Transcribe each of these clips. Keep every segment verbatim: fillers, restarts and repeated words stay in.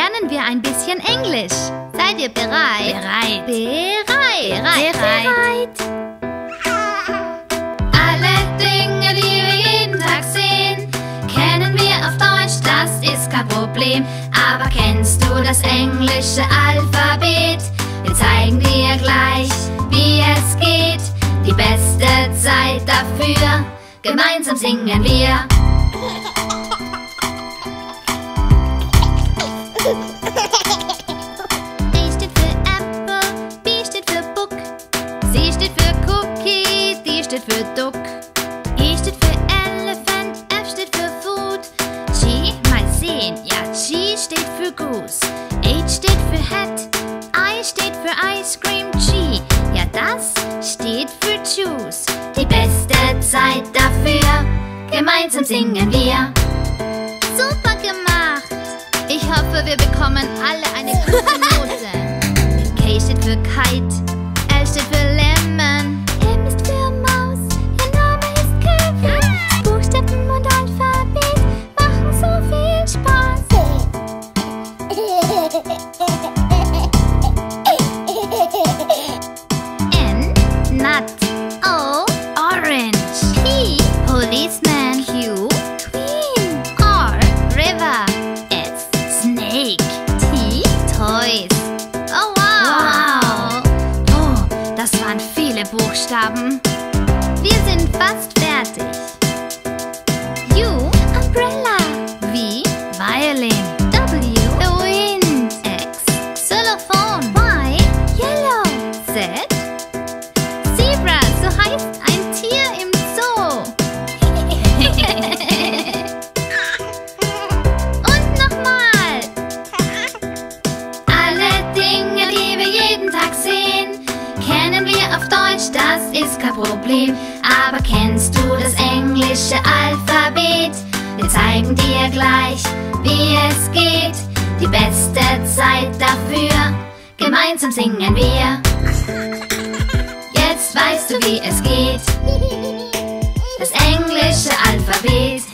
lernen wir ein bisschen Englisch. Seid ihr bereit? Bereit. Bereit. Bereit. Bereit. Alle Dinge, die wir jeden Tag sehen, kennen wir auf Deutsch, das ist kein Problem. Aber kennst du das englische Alphabet? Wir zeigen dir gleich, wie es geht. Die beste Zeit dafür, gemeinsam singen wir. A steht für Apple, B steht für Book, C steht für Cookie, D steht für Duck. E steht für Elephant, F steht für Food, G, mal sehen, ja, G steht für Goose. H steht für Hat, I steht für Ice Cream, G, ja, das steht für Juice. Die beste Zeit dafür, gemeinsam singen wir. Super gemacht! Ich hoffe, wir bekommen alle eine gute Note. K steht für Kite, L steht für Lemon, M ist für Maus, ihr Name ist Kevin. Buchstaben und Alphabet machen so viel Spaß. N, Nut. O, Orange. P, Policeman. Q, Queen. R, River. S, Snake. T, Toys. Oh wow! Wow! Oh, das waren viele Buchstaben. Wir sind fast fertig. U, Umbrella. V, Violin. W, the Wind. X, Xylophone. Y, Yellow. Z, Zebra, so heißt ein Tier im Zoo. Und nochmal. Alle Dinge, die wir jeden Tag sehen, kennen wir auf Deutsch, das ist kein Problem. Aber kennst du das englische Alphabet? Wir zeigen dir gleich, wie es geht. Die beste Zeit dafür, gemeinsam singen wir. Jetzt weißt du, wie es geht. Das englische Alphabet.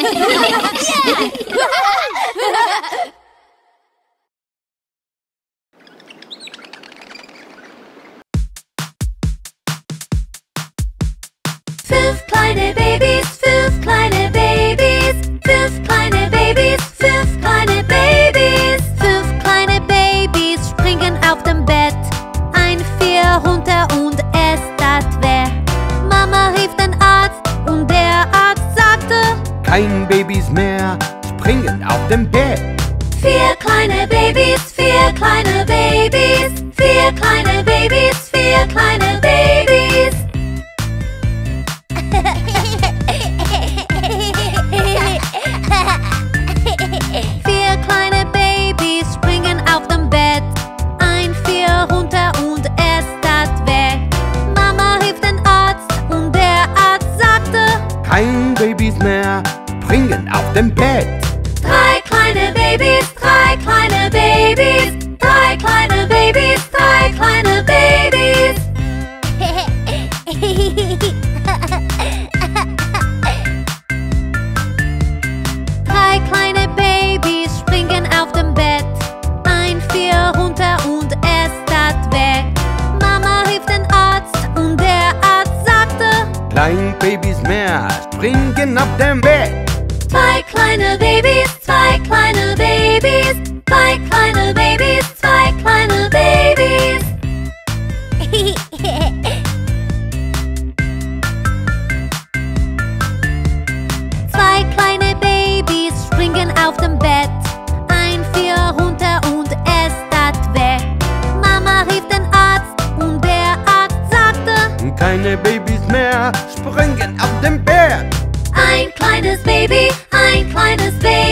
Fünf kleine Babys, fünf kleine Babys, fünf kleine Babys, fünf kleine Babys. Fünf kleine Babys springen auf dem Bett. Ein Vier runter und es tat weh. Mama rief den Arzt und der Arzt sagte: Kein Babys mehr springen auf dem Bett. Vier kleine Babys, vier kleine Babys, vier kleine Babys, vier kleine Babys. Vier kleine Babys springen auf dem Bett. Ein Vier runter und es tat weh. Mama rief den Arzt und der Arzt sagte: Kein Babys mehr springen auf dem Bett. Drei kleine Babys, drei kleine Babys, drei kleine Babys, drei kleine Babys. Drei kleine Babys springen auf dem Bett. Ein Vier runter und es tat weh. Mama rief den Arzt und der Arzt sagte: Kein Babys mehr springen auf dem Bett. Zwei kleine Babys, zwei kleine Babys, zwei kleine Babys, zwei kleine Babys. Zwei kleine Babys springen auf dem Bett. Ein Vier runter und es tat weh. Mama rief den Arzt und der Arzt sagte: Keine Babys mehr springen auf dem Bett. Ein kleines Baby, ein kleines Baby.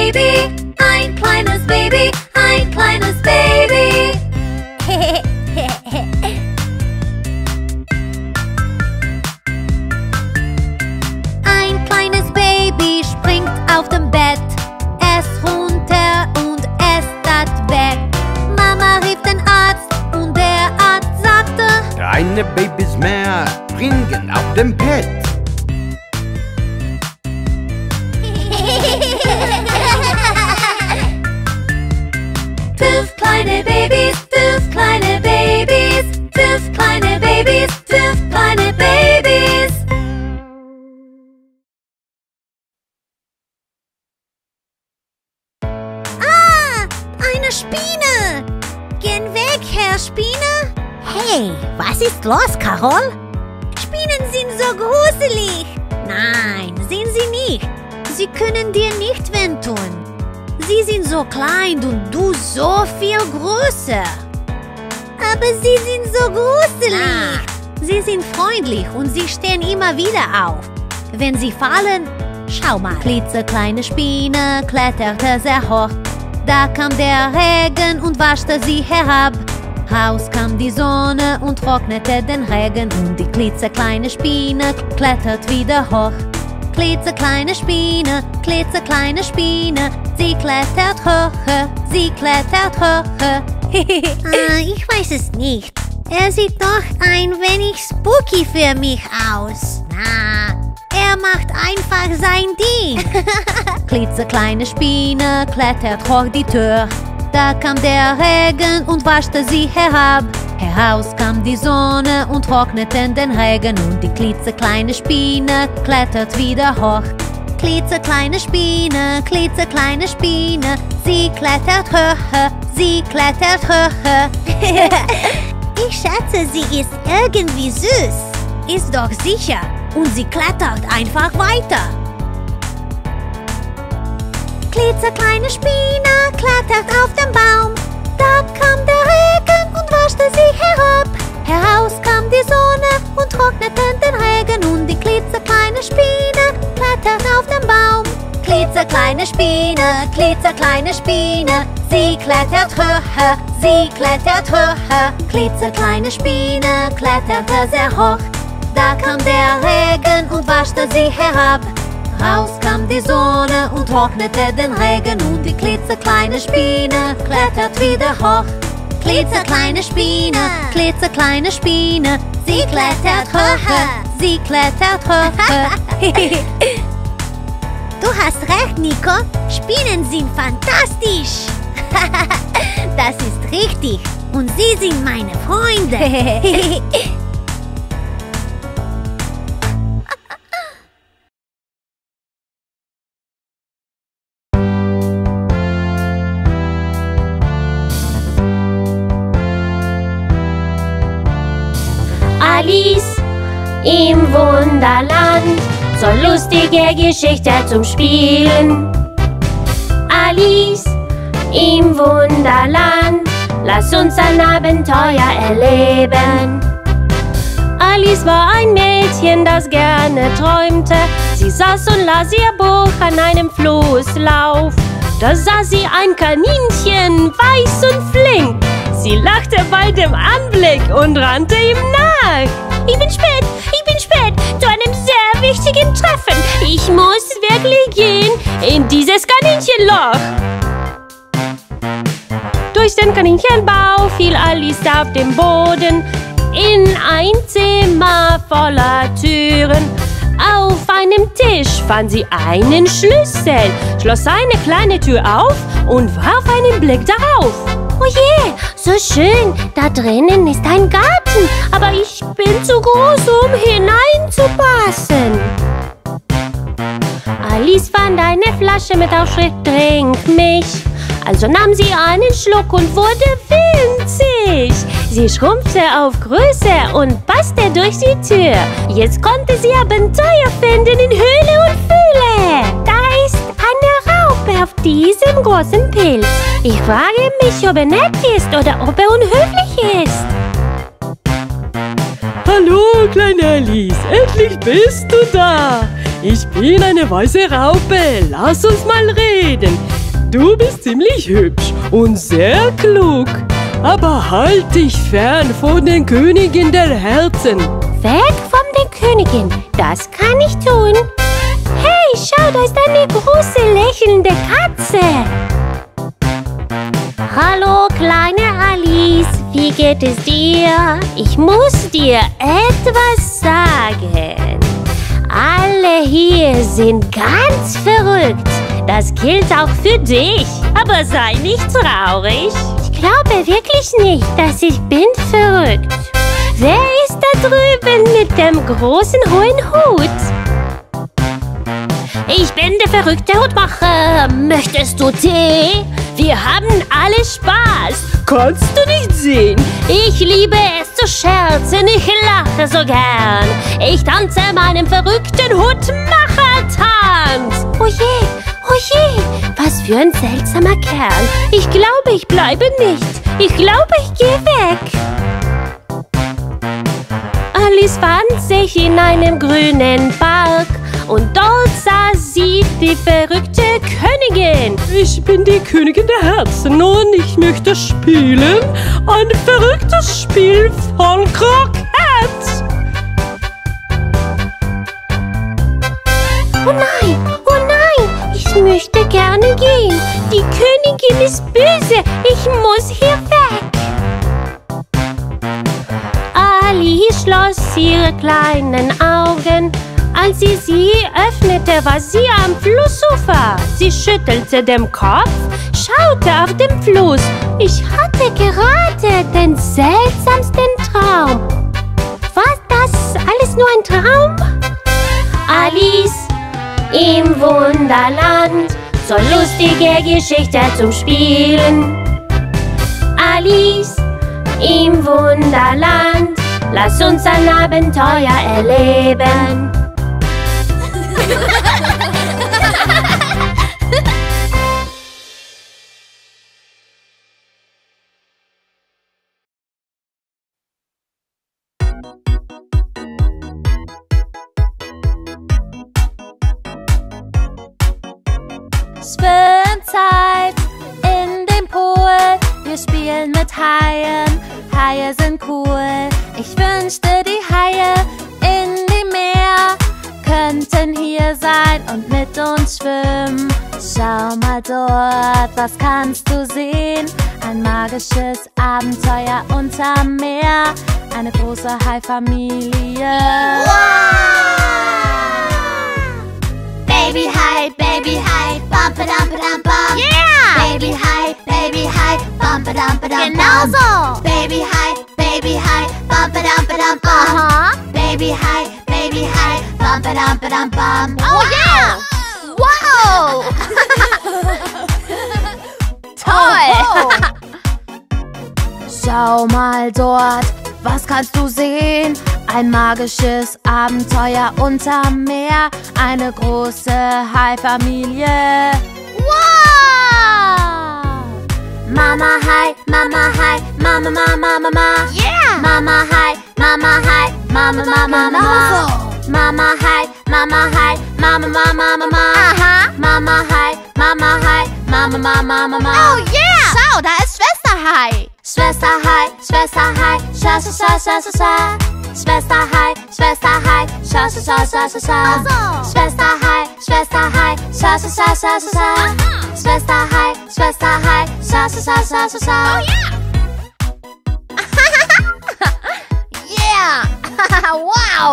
eine Spinne! Gehen weg, Herr Spinne! Hey, was ist los, Carol? Spinnen sind so gruselig! Nein, sind sie nicht. Sie können dir nicht wehtun. Sie sind so klein und du so viel größer. Aber sie sind so gruselig. Ah, sie sind freundlich und sie stehen immer wieder auf. Wenn sie fallen, schau mal. Klitzekleine Spinne kletterte sehr hoch. Da kam der Regen und waschte sie herab. Raus kam die Sonne und trocknete den Regen. Und die klitzekleine Spinne klettert wieder hoch. Klitzekleine Spinne, klitzekleine Spinne, sie klettert höher, sie klettert höher. äh, ich weiß es nicht. Er sieht doch ein wenig spooky für mich aus. Na, er macht einfach sein Ding. Klitzekleine Spinne klettert hoch die Tür. Da kam der Regen und waschte sie herab. Heraus kam die Sonne und trocknete den Regen. Und die klitzekleine Spinne klettert wieder hoch. Klitzekleine Spinne, klitzekleine Spinne, sie klettert höher, sie klettert höher. Ich schätze, sie ist irgendwie süß. Ist doch sicher. Und sie klettert einfach weiter. Klitzekleine Spinne klettert auf den Baum. Da kam der Regen und waschte sie herab. Heraus kam die Sonne und trocknete den Regen. Und die klitzekleine Spinne klettert auf den Baum. Klitzekleine Spinne, klitzekleine Spinne, sie klettert höher, sie klettert höher. Klitzekleine Spinne kletterte sehr hoch. Da kam der Regen und waschte sie herab. Raus kam die Sonne und trocknete den Regen. Und die klitzekleine Spinne klettert wieder hoch. Klitzekleine Spinne, klitzekleine Spinne, sie klettert höher, sie klettert höher. Du hast recht, Nico. Spinnen sind fantastisch. Das ist richtig. Und sie sind meine Freunde. Alice im Wunderland, so lustige Geschichte zum Spielen. Alice im Wunderland, lass uns ein Abenteuer erleben. Alice war ein Mädchen, das gerne träumte. Sie saß und las ihr Buch an einem Flusslauf. Da sah sie ein Kaninchen, weiß und flink. Sie lachte bei dem Anblick und rannte ihm nach. Ich bin spät, ich bin spät zu einem sehr wichtigen Treffen. Ich muss wirklich gehen in dieses Kaninchenloch. Durch den Kaninchenbau fiel Alice auf den Boden in ein Zimmer voller Türen. Auf einem Tisch fand sie einen Schlüssel, schloss eine kleine Tür auf und warf einen Blick darauf. Oh je, so schön. Da drinnen ist ein Garten, aber ich bin zu groß, um hineinzupassen. Alice fand eine Flasche mit Aufschrift Trink mich. Also nahm sie einen Schluck und wurde winzig. Sie schrumpfte auf Größe und passte durch die Tür. Jetzt konnte sie Abenteuer finden in Höhle und Fühle. Da ist eine Raupe auf diesem großen Pilz. Ich frage mich, ob er nett ist oder ob er unhöflich ist. Hallo, kleine Alice, endlich bist du da. Ich bin eine weiße Raupe, lass uns mal reden. Du bist ziemlich hübsch und sehr klug. Aber halt dich fern von den Königin der Herzen. Weg von der Königin, das kann ich tun. Hey, schau, da ist eine große lächelnde Katze. Hallo, kleine Alice, wie geht es dir? Ich muss dir etwas sagen. Alle hier sind ganz verrückt. Das gilt auch für dich. Aber sei nicht traurig. Ich glaube wirklich nicht, dass ich bin verrückt. Wer ist da drüben mit dem großen hohen Hut? Ich bin der verrückte Hutmacher. Möchtest du Tee? Wir haben alle Spaß. Kannst du nicht sehen? Ich liebe es zu scherzen, ich lache so gern. Ich tanze meinen verrückten Hutmacher-Tanz. Oh je, oh je, was für ein seltsamer Kerl. Ich glaube, ich bleibe nicht. Ich glaube, ich gehe weg. Alice fand sich in einem grünen Park und dort sah sie die verrückte Königin. Ich bin die Königin der Herzen und ich möchte spielen ein verrücktes Spiel von Croquette. Oh nein, oh nein, ich möchte gerne gehen. Die Königin ist böse, ich muss hier weg. Alice schloss ihre kleinen Augen. Als sie sie öffnete, war sie am Flussufer. Sie schüttelte den Kopf, schaute auf den Fluss. Ich hatte gerade den seltsamsten Traum. War das alles nur ein Traum? Alice im Wunderland, so lustige Geschichte zum Spielen. Alice im Wunderland, lass uns ein Abenteuer erleben. Schwimmzeit in dem Pool. Wir spielen mit Haien. Haie sind cool. Ich wünschte, die Haie in dem Meer könnten hier sein und mit uns schwimmen. Schau mal dort, was kannst du sehen? Ein magisches Abenteuer unterm Meer. Eine große Haifamilie. Baby Hai, Baby Hai, bum ba dum ba dum bum. Yeah! Baby Hai, Baby Hai, bum ba dum ba dum bum. Genau so! Baby Hai, Baby Hai, bum ba dum ba dum bum. Aha! Baby Hai, Baby Hai, bum ba dum ba dum bum. Oh yeah! Wow! Toll! Schau mal dort, was kannst du sehen? Ein magisches Abenteuer unterm Meer. Eine große Haifamilie. Wow! Mama Hai, Mama Hai, Mama, Mama, Mama. Yeah! Mama Hai, Mama Hai, Mama, Mama, Mama. Mama Hai, Mama Hai, Mama, Mama, Mama. Aha. Mama Hai, Mama Hai, Mama, Mama, Mama. Oh yeah! Schau, da ist Schwester Hai. Schwester Hai, Schwester Hai, scha, scha, scha, scha, scha, scha. Schwester Hai, Schwester Hai, scha, scha, scha, scha, scha, scha. Schwester Hai, Schwester Hai, scha, scha, scha, scha, scha, scha. Schwester Hai, Schwester Hai, scha, scha, scha, scha, scha, scha. Oh yeah! Yeah! Wow!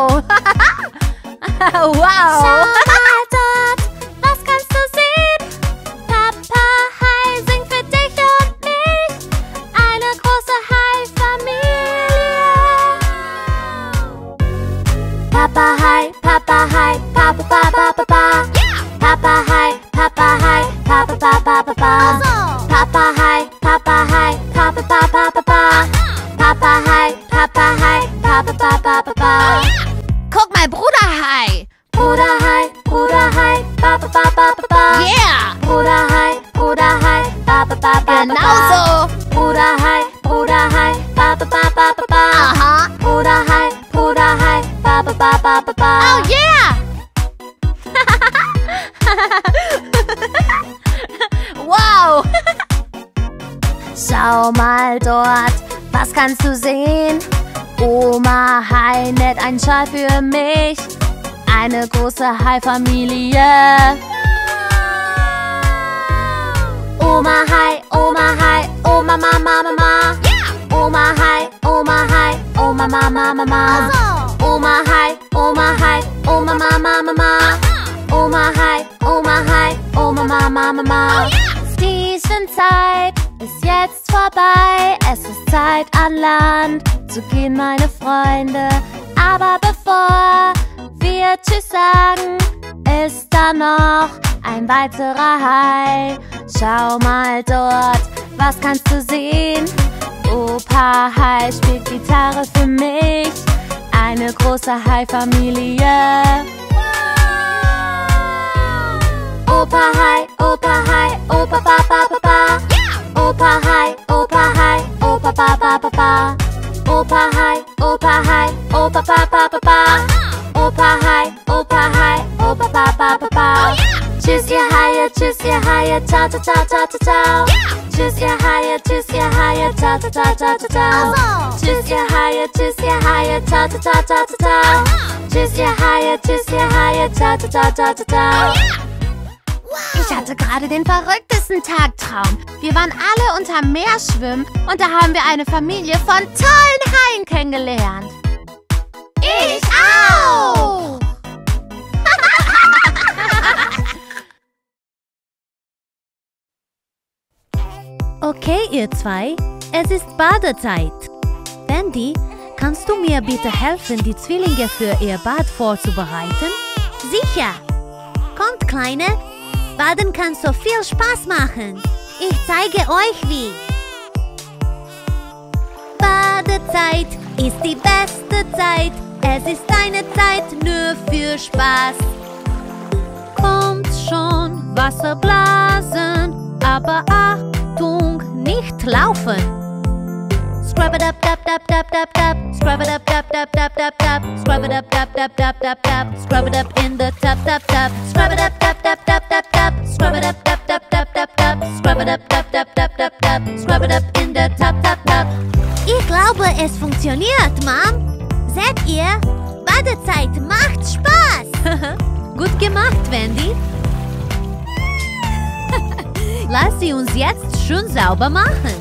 Wow! Schau mal dort, was kannst du sehen? Papa Hai singt für dich und mich. Eine große Hai-Familie. Papa Hai, Papa Hai, Papa, Papa, Papa. Yeah! Papa Hai, Papa Hai, Papa, Papa, Papa. Papa Hai, Papa Hai, Papa, Papa, Papa. Papa Hai, Papa Hai, Papa, Papa, Papa. Oh yeah! Guck mal, Bruder Hai. Bruder Hai, Bruder Hai, Papa, Papa, Papa. Yeah! Bruder Hai, Bruder Hai, Papa, Papa, Papa. Genau so. Bruder Hai, Bruder Hai, Papa, Papa, Papa. Aha. Bruder Hai, Bruder Hai, Papa, Papa, Papa. Oh yeah! Wow! Schau mal dort, was kannst du sehen? Oma Hai näht einen Schal für mich. Eine große Hai-Familie. Oma Hai, Oma Hai, Oma, Mama, Mama. Yeah! Oma Hai, Oma Hai, Oma, Mama, Mama. Oma Hai, Oma Hai, Oma, Mama, Mama. Oma Hai, Oma Hai, Oma, Mama, Mama. Oh yeah! Zwischenzeit ist jetzt vorbei. Es ist Zeit an Land zu gehen, meine Freunde. Aber bevor wir Tschüss sagen, ist da noch ein weiterer Hai. Schau mal dort, was kannst du sehen? Opa Hai spielt Gitarre für mich. Eine große Hai-Familie. Opa Hai, Opa Hai, Opa Papa Papa. Opa Hai, Opa Hai, Opa Papa Papa. Opa Hai, Opa Hai, Opa Papa Papa. Opa Hai, Opa Hai, Opa Papa Papa. Tschüss ihr Haie, tschüss ihr Haie, ciao ciao ciao ciao ciao ciao. Tschüss ihr Haie, tschüss ihr Haie, ciao ciao ciao ciao ciao ciao. Tschüss ihr Haie, tschüss ihr Haie, ciao ciao ciao ciao ciao ciao. Tschüss ihr Haie, tschüss ihr Haie, ciao ciao ciao ciao ciao ciao. Ich hatte gerade den verrücktesten Tagtraum. Wir waren alle unterm Meer schwimmen und da haben wir eine Familie von tollen Haien kennengelernt. Ich auch! Okay, ihr zwei, es ist Badezeit. Wendy, kannst du mir bitte helfen, die Zwillinge für ihr Bad vorzubereiten? Sicher! Kommt, Kleine! Baden kann so viel Spaß machen. Ich zeige euch wie. Badezeit ist die beste Zeit. Es ist eine Zeit nur für Spaß. Kommt schon, Wasser blasen, aber Achtung, nicht laufen. Scrub it up, dab, dab, dab, dab, dab. Scrub it up, dab, dab, dab, dab, dab. Scrub it up, dab, dab, dab, dab, dab. Scrub it up in the tub, tub, tub. Scrub it up, dab, dab, dab, dab, dab. Scrub it up, dab, dab, dab, dab, dab. Scrub it up, dab, dab, dab, dab, dab. Scrub it up in the tub, tub, tub. Ich glaube, es funktioniert, Mom. Seht ihr? Badezeit macht Spaß. Gut gemacht, Wendy. Lass sie uns jetzt schön sauber machen.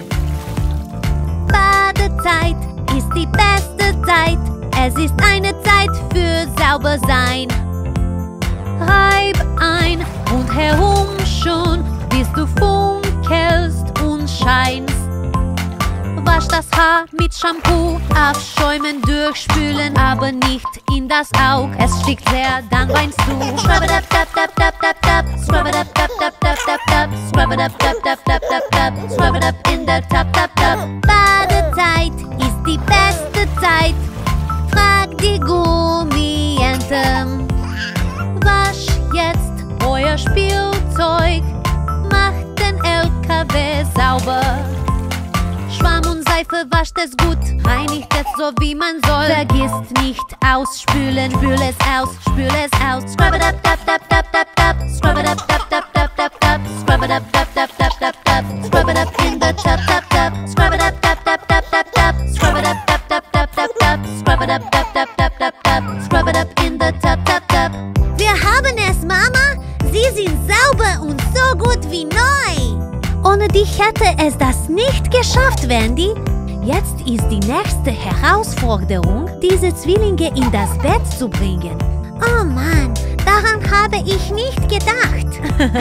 Badezeit ist die beste Zeit. Es ist eine Zeit für sauber sein. Reib ein und herum schon, bis du funkelst und scheinst. Wasch das Haar mit Shampoo, abschäumen, durchspülen, aber nicht in das Auge. Es stinkt sehr, dann weinst du. Scrub it up, dab, dab, dab, dab, dab. Scrub it up, dab, dab, dab, dab, dab. Scrub it up, dab, dab, dab, dab, dab. Scrub it up in der Tub, tub, tub. Badezeit ist die beste Zeit. Frag die Gummienten. Wasch jetzt euer Spielzeug. Macht den L K W sauber. Schwamm und Seife wascht es gut, reinigt es so wie man soll. Vergisst nicht ausspülen, spül es aus, spül es aus. Scrub it up, dab, dab, dab, dab, dab. Scrub it up, dab, dab, dab, dab, dab. Scrub it up, dab, dab, dab, dab, dab. Scrub it up in the tub, tub, tub. Scrub it up, dab, dab, dab, dab, dab. Scrub it up, dab, dab, dab, dab, dab. Scrub it up, dab, dab, dab, dab, dab. Scrub it up in the tub, tub, tub. Wir haben es, Mama. Sie sind sauber und so gut wie neu. Ohne dich hätte es das nicht geschafft, Wendy. Jetzt ist die nächste Herausforderung, diese Zwillinge in das Bett zu bringen. Oh Mann, daran habe ich nicht gedacht.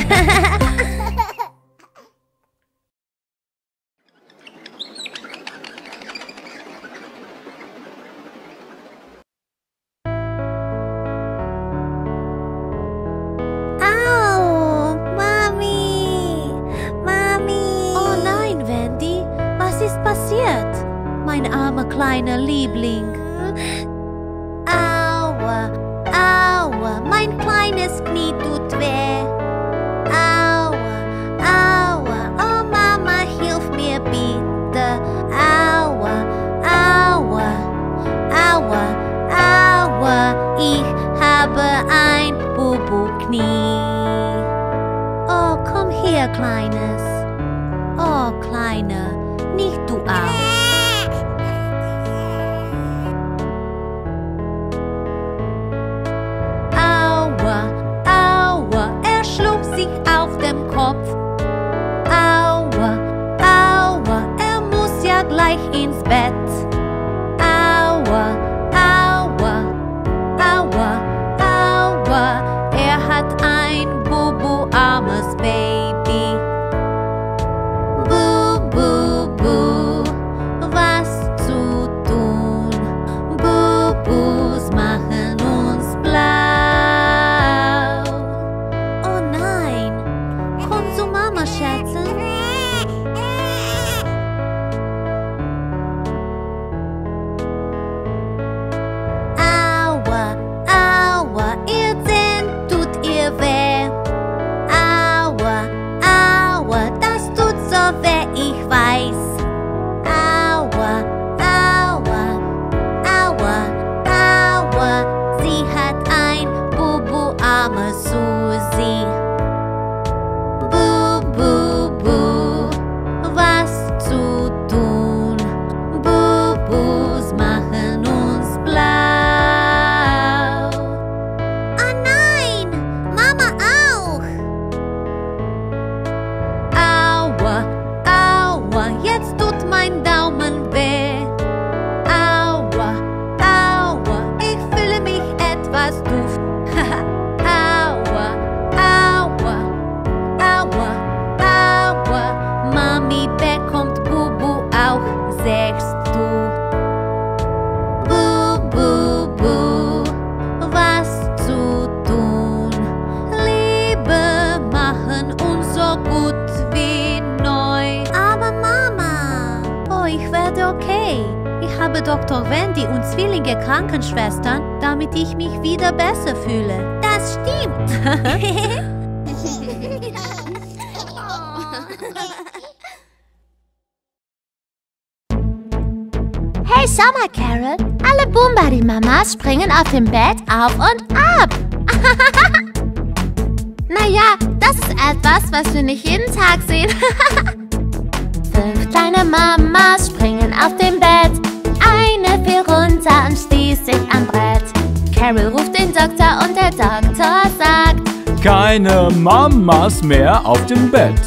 Mein armer kleiner Liebling. Aua, aua, mein kleines Knie tut weh. Aua, aua, oh Mama, hilf mir bitte. Aua, aua, aua, aua, ich habe ein Bubu-Knie. Oh, komm her, Kleines. Oh, Kleiner, nicht du auch. Gleich ins Bett. Aua, aua, aua, aua. Er hat ein Bubu, armes Baby. Bu, bu, bu, was zu tun? Bubus machen uns blau. Oh nein, komm zu Mama Mama scherzen? Aua, aua, ihr Zähne tut ihr weh. Aua, aua, das tut so weh, ich weiß. Aua, aua, aua, aua, sie hat ein Bubu, arme Susi. Bu, bu, bu, was zu tun? Bubus machen uns blau. Oh nein, Mama auch. Aua, aua, jetzt tut mein Daumen weh. Aua, aua, ich fühle mich etwas doof. Aua, aua, aua, aua, Mami bekommt Bubu auch, sagst du. Bu, bu, bu, was zu tun? Liebe machen uns so gut wie neu. Aber Mama, oh, ich werde okay. Ich habe Doktor Wendy und Zwillinge Krankenschwestern, damit ich mich wieder besser fühle. Das stimmt. Hey Summer Carol, alle Boom-Buddy-Mamas springen auf dem Bett auf und ab. Naja, das ist etwas, was wir nicht jeden Tag sehen. Fünf kleine Mamas springen auf dem Bett. Eine fiel runter und stieß sich am Brett. Carol ruft den Doktor und der Doktor sagt: Keine Mamas mehr auf dem Bett.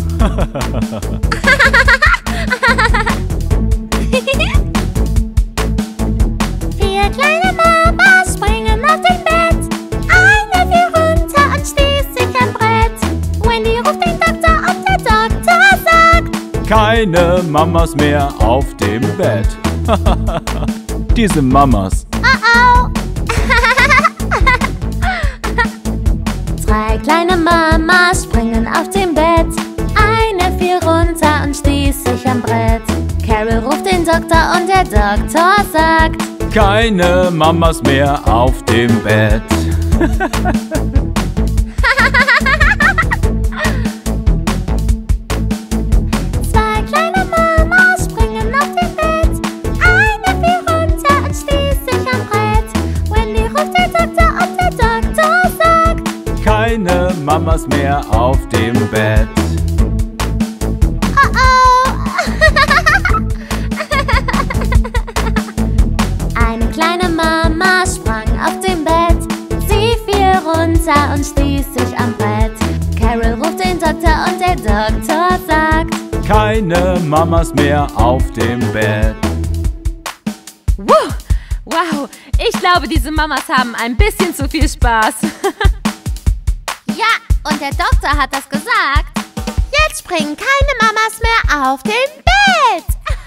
Vier kleine Mamas springen auf dem Bett. Eine fiel runter und stieß sich am Brett. Wendy ruft den Doktor und der Doktor sagt: Keine Mamas mehr auf dem Bett. Diese Mamas. Oh oh. Drei kleine Mamas springen auf dem Bett. Eine fiel runter und stieß sich am Brett. Carol ruft den Doktor und der Doktor sagt: Keine Mamas mehr auf dem Bett. Zwei kleine Mamas springen auf dem Bett. Eine fiel runter und stieß sich am Brett. Wendy ruft den Doktor und der Doktor sagt: Keine Mamas mehr auf dem Bett. Oh oh. Eine kleine Mama sprang auf dem Bett. Sie fiel runter und stieß sich am Brett. Carol ruft den Doktor und der Doktor sagt: Keine Mamas mehr auf dem Bett. Wuh! Wow, ich glaube, diese Mamas haben ein bisschen zu viel Spaß. Ja, und der Doktor hat das gesagt. Jetzt springen keine Mamas mehr auf dem Bett.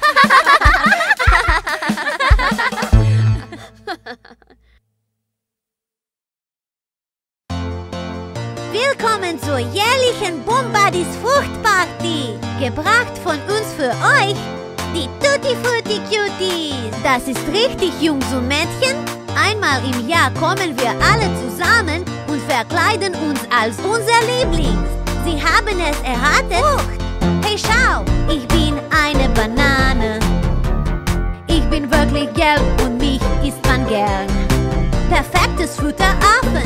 Willkommen zur jährlichen Boom Buddies Fruchtparty. Gebracht von uns für euch, die Tutti Frutti Cuties. Das ist richtig, Jungs und Mädchen. Einmal im Jahr kommen wir alle zusammen und verkleiden uns als unser Liebling. Sie haben es erraten? Frucht. Hey, schau, ich bin eine Banane. Ich bin wirklich gelb und mich isst man gern. Perfektes Futteraffen.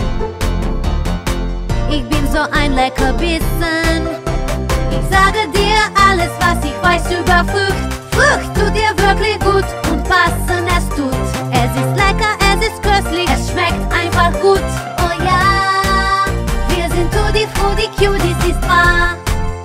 Ich bin so ein Leckerbissen. Ich sage dir alles, was ich weiß über Frucht. Frucht tut dir wirklich gut und passen es tut. Es ist lecker, es ist köstlich, es schmeckt einfach gut. Oh ja, wir sind Tutti Frutti Cuties, ist wahr.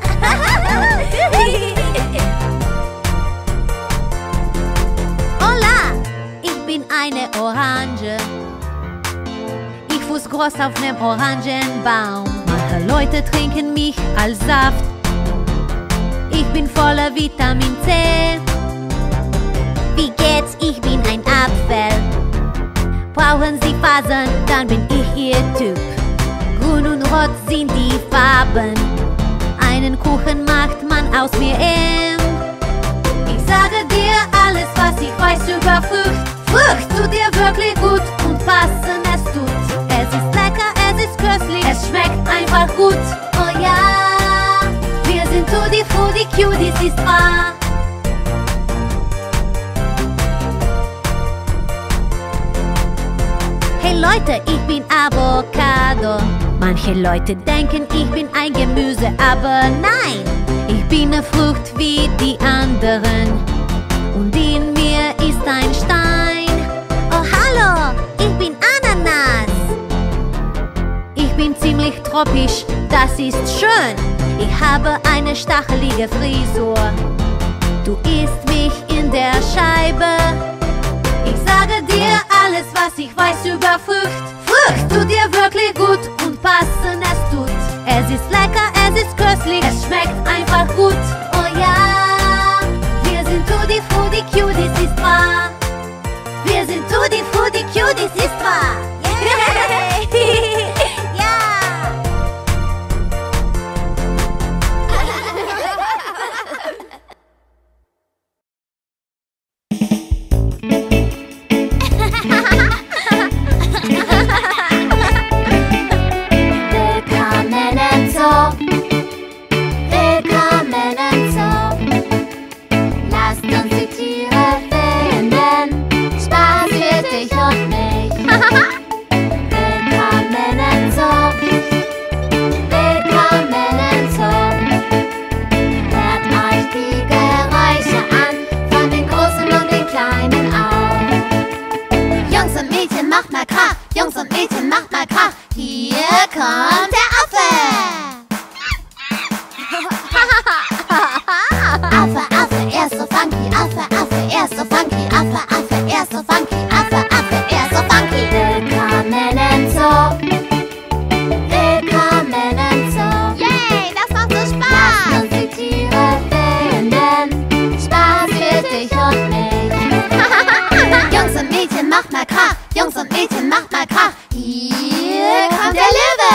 Hola, ich bin eine Orange. Ich fuß groß auf nem Orangenbaum. Manche Leute trinken mich als Saft. Ich bin voller Vitamin C. Wie geht's? Ich bin ein Apfel. Brauchen Sie Fasern, dann bin ich Ihr Typ. Grün und Rot sind die Farben Einen Kuchen macht man aus mir im. Ich sage dir alles, was ich weiß über Frucht. Frucht tut dir wirklich gut und passen es tut. Es ist lecker, es ist köstlich, es schmeckt einfach gut. Oh ja, wir sind Tutti Frutti Cuties, ist wahr. Hey Leute, ich bin Avocado. Manche Leute denken, ich bin ein Gemüse, aber nein, ich bin eine Frucht wie die anderen. Und in mir ist ein Stein. Oh hallo, ich bin Ananas. Ich bin ziemlich tropisch, das ist schön. Ich habe eine stachelige Frisur. Du isst mich in der Scheibe. Ich sage dir alles, was ich weiß über Frucht. Frucht tut dir wirklich gut und passen es tut. Es ist lecker, es ist köstlich, es schmeckt einfach gut. Oh ja, wir sind Tutti Frutti Cuties, ist wahr. Wir sind Tutti Frutti Cuties, ist wahr. Yay! Ja! Willkommen im Zoo. Willkommen im Zoo. Lasst uns die Tiere finden. Spaß für dich und mich. Willkommen im Zoo. Willkommen im Zoo. Hört euch die Geräusche an, von den Großen und den Kleinen auch. Jungs und Mädchen, macht mal Krach. Jungs und Mädchen, macht mal Krach. Hier kommt der Affe. Affe, Affe, er ist so funky. Affe, Affe, er ist so funky. Affe, Affe, er ist so funky. Affe, Affe, er ist so funky. Willkommen im Zoo. Willkommen im Zoo. Yay, das macht so Spaß. Lass uns die Tiere finden. Spaß für dich und mich. Jungs und Mädchen, macht mal Krach. Jungs und Mädchen, macht mal Krach. Hier kommt der Löwe.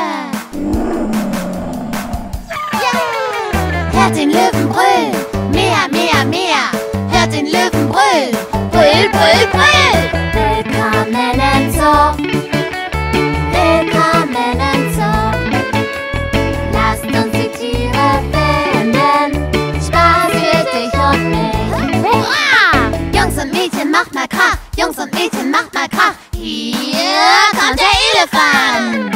Hört den Löwen brüllen. Mehr, mehr, mehr. Hört den Löwen brüllen. Brüll, brüll, brüll. Willkommen im Zoo. Willkommen im Zoo. Lasst uns die Tiere finden. Spaß für dich und mich. Hurra! Jungs und Mädchen, macht mal Krach. Jungs und Mädchen, macht mal Krach. Hier kommt der Elefant.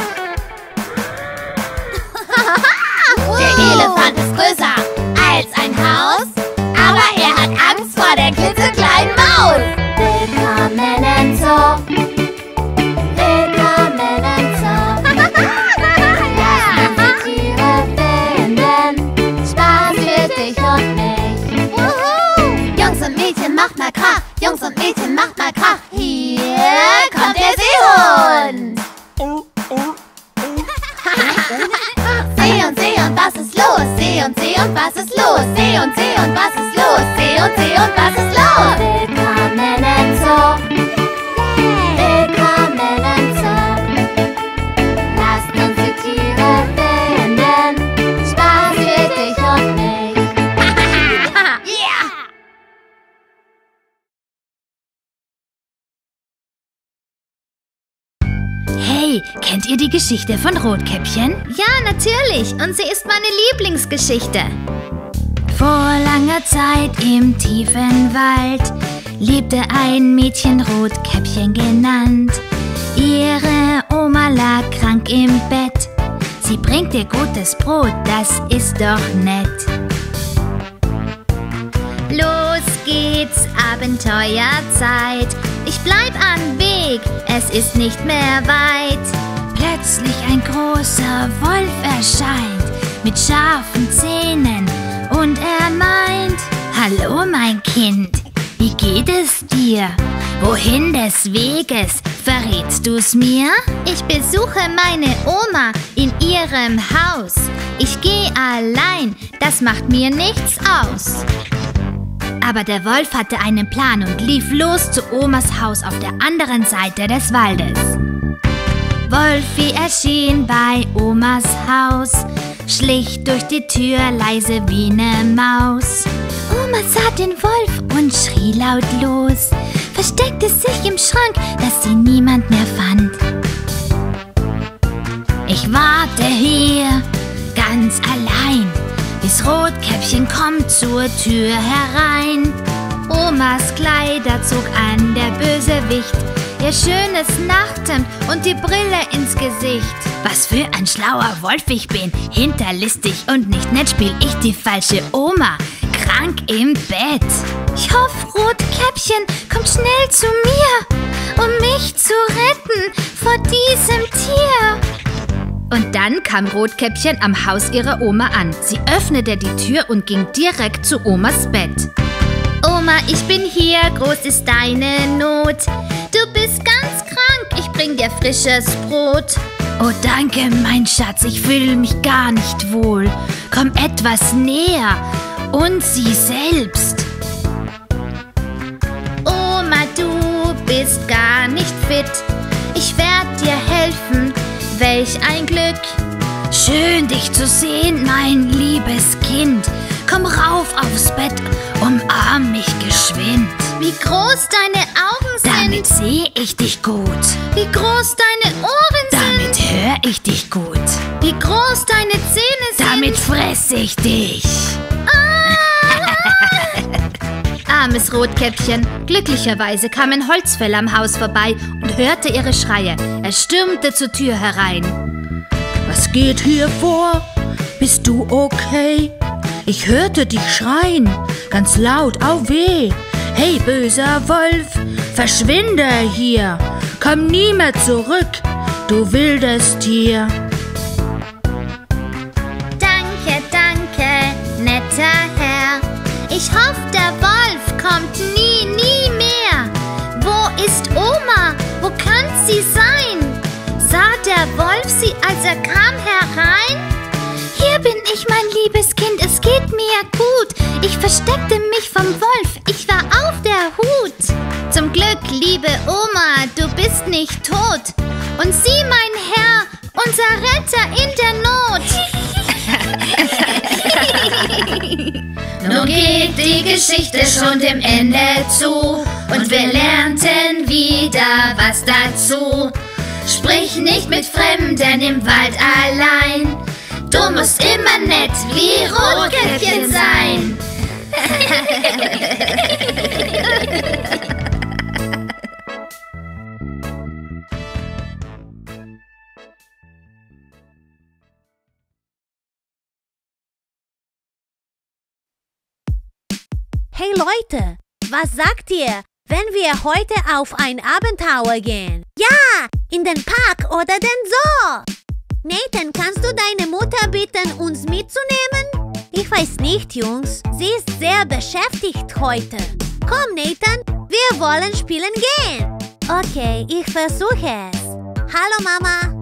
Der Elefant ist größer als ein Haus, aber er hat Angst vor der klitzekleinen Maus. Willkommen im Zoo. Willkommen im Zoo. Lass uns die Tiere finden. Spaß für dich und mich. Wuhu! Jungs und Mädchen, macht mal Krach. Jungs und Mädchen, macht mal Krach. Hier kommt der Seehund. Seh und seh und was ist los? Seh und seh und was ist los? Seh und seh und was ist los? Seh und seh und was ist los? Willkommen im Zoo. Willkommen im Zoo. Lasst uns die Tiere finden. Spaß für dich und mich. Yeah! Hey, kennt ihr die Geschichte von Rotkäppchen? Ja, natürlich. Und sie ist meine Lieblingsgeschichte. Vor langer Zeit im tiefen Wald lebte ein Mädchen, Rotkäppchen genannt. Ihre Oma lag krank im Bett. Sie bringt ihr gutes Brot, das ist doch nett. Los geht's, Abenteuerzeit. Ich bleib am Weg, es ist nicht mehr weit. Plötzlich ein großer Wolf erscheint mit scharfen Zähnen und er meint: Hallo mein Kind, wie geht es dir? Wohin des Weges, verrätst du's mir? Ich besuche meine Oma in ihrem Haus. Ich gehe allein, das macht mir nichts aus. Aber der Wolf hatte einen Plan und lief los zu Omas Haus auf der anderen Seite des Waldes. Wolfi erschien bei Omas Haus. schlich durch die Tür leise wie ne Maus. Oma sah den Wolf und schrie laut los, versteckte sich im Schrank, dass sie niemand mehr fand. Ich warte hier ganz allein, bis Rotkäppchen kommt zur Tür herein. Omas Kleiderzug an, der Bösewicht, ihr schönes Nachthemd und die Brille ins Gesicht. Was für ein schlauer Wolf ich bin, hinterlistig und nicht nett, spiel ich die falsche Oma, krank im Bett. Ich hoffe, Rotkäppchen kommt schnell zu mir, um mich zu retten vor diesem Tier. Und dann kam Rotkäppchen am Haus ihrer Oma an. Sie öffnete die Tür und ging direkt zu Omas Bett. Oma, ich bin hier, groß ist deine Not. Du bist ganz krank, ich bring dir frisches Brot. Oh danke, mein Schatz, ich fühle mich gar nicht wohl. Komm etwas näher und sieh selbst. Oma, du bist gar nicht fit. Ich werd dir helfen, welch ein Glück. Schön dich zu sehen, mein liebes Kind. Komm rauf aufs Bett, umarm mich geschwind. Wie groß deine Augen sind. Damit sehe ich dich gut. Wie groß deine Ohren sind. Damit höre ich dich gut. Wie groß deine Zähne sind. Damit fress ich dich. Ah! Armes Rotkäppchen. Glücklicherweise kam ein Holzfäller am Haus vorbei und hörte ihre Schreie. Er stürmte zur Tür herein. Was geht hier vor? Bist du okay? Ich hörte dich schreien, ganz laut, au weh. Hey, böser Wolf, verschwinde hier. Komm nie mehr zurück, du wildes Tier. Danke, danke, netter Herr. Ich hoffe, der Wolf kommt nie, nie mehr. Wo ist Oma? Wo kann sie sein? Sah der Wolf sie, als er kam herein? Hier bin ich, mein liebes Kind, es geht mir gut. Ich versteckte mich vom Wolf, ich war auf der Hut. Zum Glück, liebe Oma, du bist nicht tot. Und Sie, mein Herr, unser Retter in der Not. Nun geht die Geschichte schon dem Ende zu und wir lernten wieder was dazu. Sprich nicht mit Fremden im Wald allein. Du musst immer nett wie Rotkäppchen sein. Hey Leute, was sagt ihr, wenn wir heute auf ein Abenteuer gehen? Ja, in den Park oder den Zoo. Nathan, kannst du deine Mutter bitten, uns mitzunehmen? Ich weiß nicht, Jungs. Sie ist sehr beschäftigt heute. Komm, Nathan, wir wollen spielen gehen. Okay, ich versuche es. Hallo, Mama.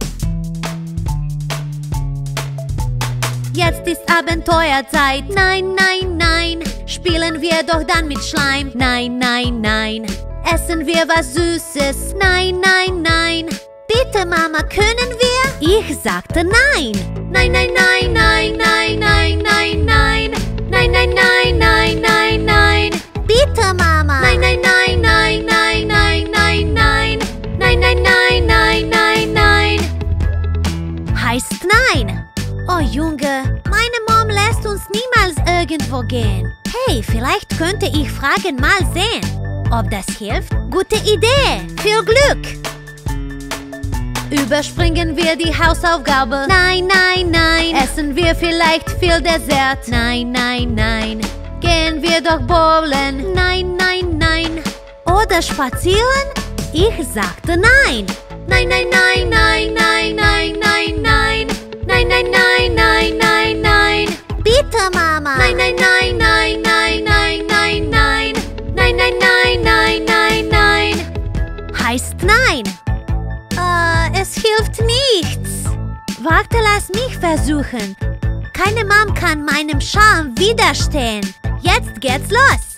Jetzt ist Abenteuerzeit. Nein, nein, nein. Spielen wir doch dann mit Schleim. Nein, nein, nein. Essen wir was Süßes. Nein, nein, nein. Bitte, Mama, können wir? Ich sagte nein. Nein, nein, nein, nein, nein, nein, nein, nein. Nein, nein, nein, nein, nein, nein. Bitte, Mama. Nein, nein, nein, nein, nein, nein, nein, nein. Nein, nein, nein, nein, nein, nein. Heißt nein. Oh, Junge, meine Mom lässt uns niemals irgendwo gehen. Hey, vielleicht könnte ich fragen, mal sehen. Ob das hilft? Gute Idee. Viel Glück. Überspringen wir die Hausaufgabe? Nein, nein, nein. Essen wir vielleicht viel Dessert? Nein, nein, nein. Gehen wir doch bowlen? Nein, nein, nein. Oder spazieren? Ich sagte nein. Nein, nein, nein, nein, nein, nein, nein, nein. Nein, nein, nein, nein, nein, nein. Bitte, Mama. Nein, nein, nein, nein, nein, nein, nein, nein. Nein, nein, nein, nein, nein, nein. Heißt nein. Äh, es hilft nichts. Warte, lass mich versuchen. Keine Mom kann meinem Charme widerstehen. Jetzt geht's los.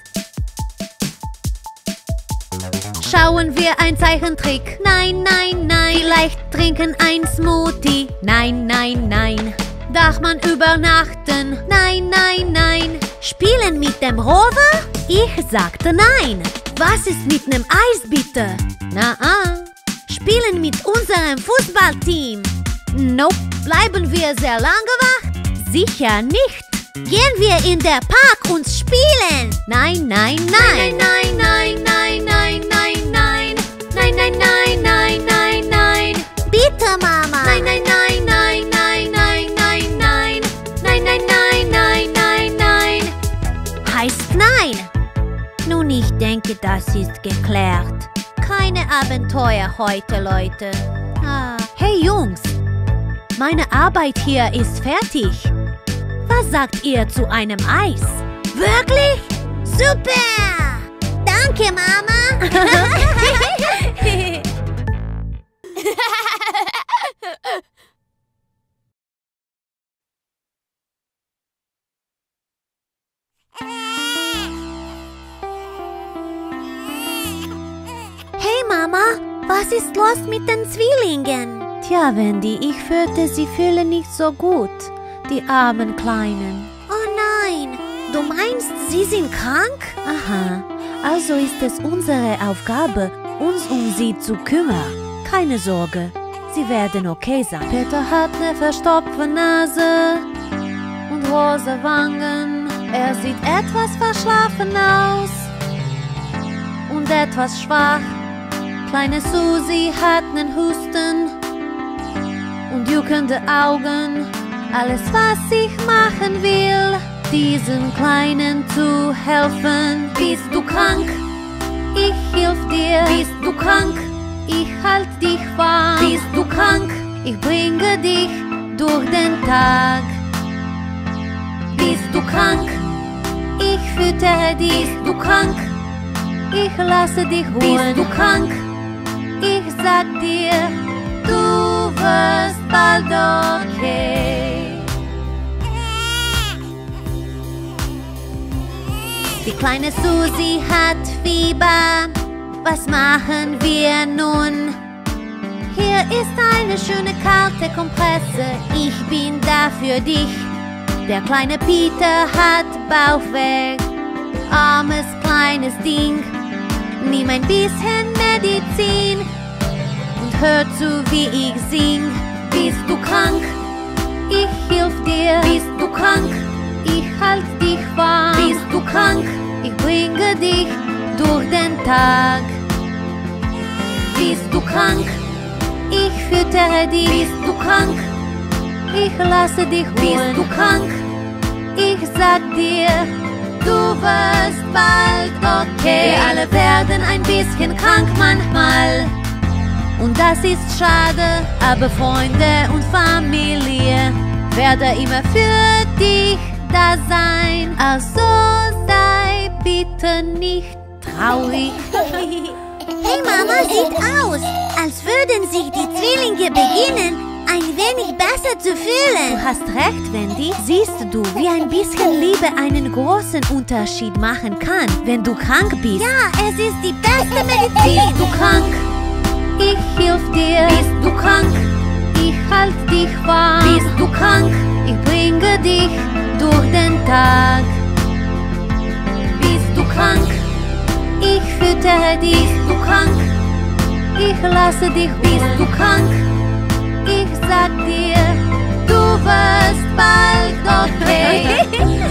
Schauen wir ein Zeichentrick. Nein, nein, nein. Vielleicht trinken ein Smoothie. Nein, nein, nein. Darf man übernachten? Nein, nein, nein. Spielen mit dem Rover? Ich sagte nein. Was ist mit nem Eis bitte? Na, ah. Spielen mit unserem Fußballteam? Nope. Bleiben wir sehr lange wach? Sicher nicht. Gehen wir in der Park und spielen? Nein, nein, nein. Nein, nein, nein, nein, nein, nein. Nein, nein, nein, nein, nein, nein. Bitte, Mama. Nein, nein, nein, nein, nein, nein, nein, nein. Nein, nein, nein, nein, nein, nein. Heißt nein. Nun, ich denke, das ist geklärt. Keine Abenteuer heute, Leute. Ah. Hey, Jungs. Meine Arbeit hier ist fertig. Was sagt ihr zu einem Eis? Wirklich? Super! Danke, Mama! Hey, Mama, was ist los mit den Zwillingen? Tja, Wendy, ich fürchte, sie fühlen nicht so gut. Die armen Kleinen. Oh nein, du meinst, sie sind krank? Aha, also ist es unsere Aufgabe, uns um sie zu kümmern. Keine Sorge, sie werden okay sein. Peter hat eine verstopfte Nase und rosa Wangen. Er sieht etwas verschlafen aus und etwas schwach. Kleine Susi hat nen Husten und juckende Augen. Alles, was ich machen will, diesen Kleinen zu helfen. Bist du krank? Ich hilf dir. Bist du krank? Ich halt dich warm. Bist du krank? Ich bringe dich durch den Tag. Bist du krank? Ich füttere dich. Bist du krank? Ich lasse dich ruhen. Bist du krank? Ich sag dir, du wirst bald okay. Die kleine Susi hat Fieber. Was machen wir nun? Hier ist eine schöne kalte Kompresse. Ich bin da für dich. Der kleine Peter hat Bauchweh. Armes kleines Ding. Nimm ein bisschen Medizin und hör zu, wie ich sing. Bist du krank? Ich hilf dir. Bist du krank? Ich halt dich warm. Bist du krank? Ich bringe dich durch den Tag. Bist du krank? Ich füttere dich. Bist du krank? Ich lasse dich ruhen. Bist du krank? Ich sag dir, du wirst bald okay. Wir alle werden ein bisschen krank manchmal. Und das ist schade, aber Freunde und Familie werden immer für dich da sein. Also sei bitte nicht traurig. Hey Mama, sieht aus, als würden sich die Zwillinge beginnen, ein wenig besser zu fühlen. Du hast recht, Wendy. Siehst du, wie ein bisschen Liebe einen großen Unterschied machen kann, wenn du krank bist. Ja, es ist die beste Medizin. Bist du krank? Ich hilf dir. Bist du krank? Ich halt dich warm. Bist du krank? Ich bringe dich durch den Tag. Bist du krank? Ich füttere dich. Bist du krank? Ich lasse dich ruhen. Bist du krank? Ich sag dir, du wirst bald okay.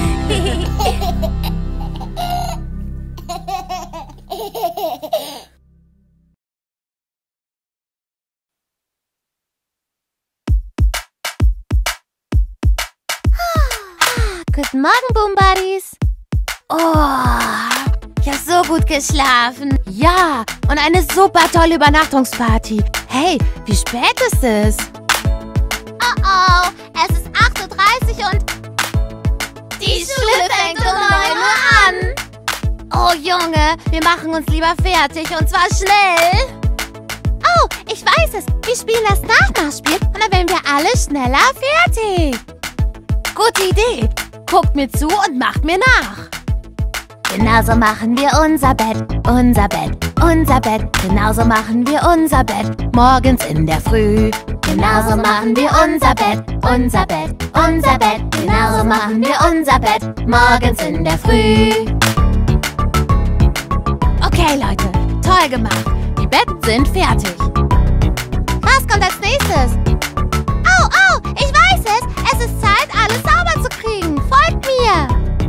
Guten Morgen, Boom Buddies. Oh, ich habe so gut geschlafen. Ja, und eine super tolle Übernachtungsparty. Hey, wie spät ist es? Oh oh, es ist acht Uhr dreißig und die Schule fängt um neun Uhr an. Oh Junge, wir machen uns lieber fertig und zwar schnell. Oh, ich weiß es. Wir spielen das Nachmachspiel und dann werden wir alle schneller fertig. Gute Idee. Guckt mir zu und macht mir nach. Genauso machen wir unser Bett, unser Bett, unser Bett. Genauso machen wir unser Bett, morgens in der Früh. Genauso machen wir unser Bett, unser Bett, unser Bett. Genauso machen wir unser Bett, morgens in der Früh. Okay, Leute, toll gemacht. Die Betten sind fertig. Was kommt als nächstes? Oh, oh, ich weiß es. Es ist Zeit, alles sauber zu kriegen. Folgt mir.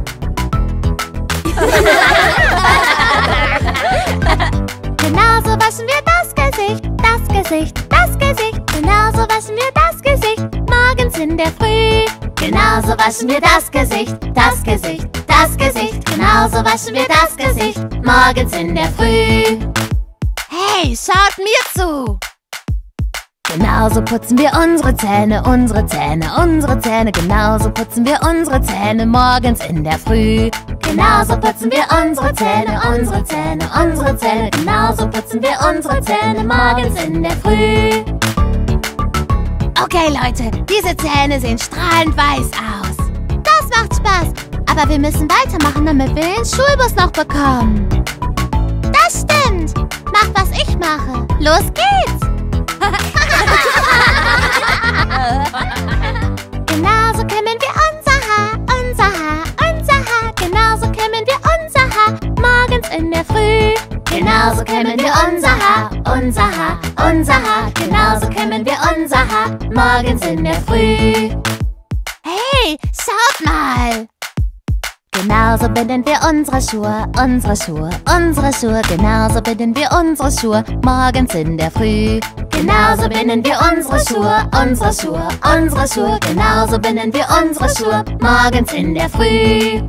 Genauso waschen wir das Gesicht, das Gesicht, das Gesicht. Genauso waschen wir das Gesicht, morgens in der Früh. Genauso waschen wir das Gesicht, das Gesicht, das Gesicht. Genauso waschen wir das Gesicht, morgens in der Früh. Hey, schaut mir zu! Genauso putzen wir unsere Zähne, unsere Zähne, unsere Zähne. Genauso putzen wir unsere Zähne morgens in der Früh. Genauso putzen wir unsere Zähne, unsere Zähne, unsere Zähne. Genauso putzen wir unsere Zähne morgens in der Früh. Okay, Leute, diese Zähne sehen strahlend weiß aus. Das macht Spaß. Aber wir müssen weitermachen, damit wir den Schulbus noch bekommen. Das stimmt. Mach, was ich mache. Los geht's. Genauso kämmen wir unser Haar, unser Haar, unser Haar. Genauso kämmen wir unser Haar morgens in der Früh. Genauso kämmen wir unser Haar, unser Haar, unser Haar. Genauso kämmen wir unser Haar morgens in der Früh. Hey, schaut mal! Genauso binden wir unsere Schuhe, unsere Schuhe, unsere Schuhe. Genauso binden wir unsere Schuhe morgens in der Früh. Genauso binden wir unsere Schuhe, unsere Schuhe, unsere Schuhe. Genauso binden wir unsere Schuhe morgens in der Früh.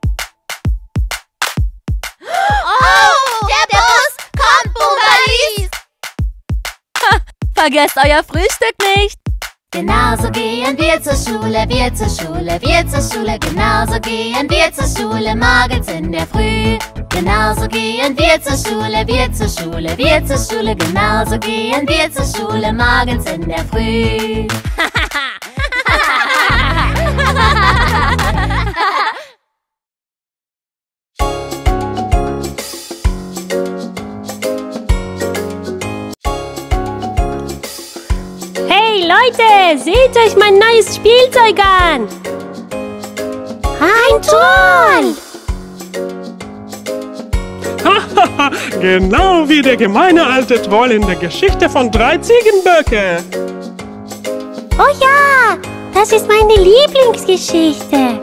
Oh, der Bus! Kommt, Bumbalis! Vergesst euer Frühstück nicht! Genauso gehen wir zur Schule, wir zur Schule, wir zur Schule. Genauso gehen wir zur Schule morgens in der Früh. Genauso gehen wir zur Schule, wir zur Schule, wir zur Schule. Genauso gehen wir zur Schule morgens in der Früh. Leute, seht euch mein neues Spielzeug an! Ein Troll! Genau wie der gemeine alte Troll in der Geschichte von drei Ziegenböcke. Oh ja, das ist meine Lieblingsgeschichte.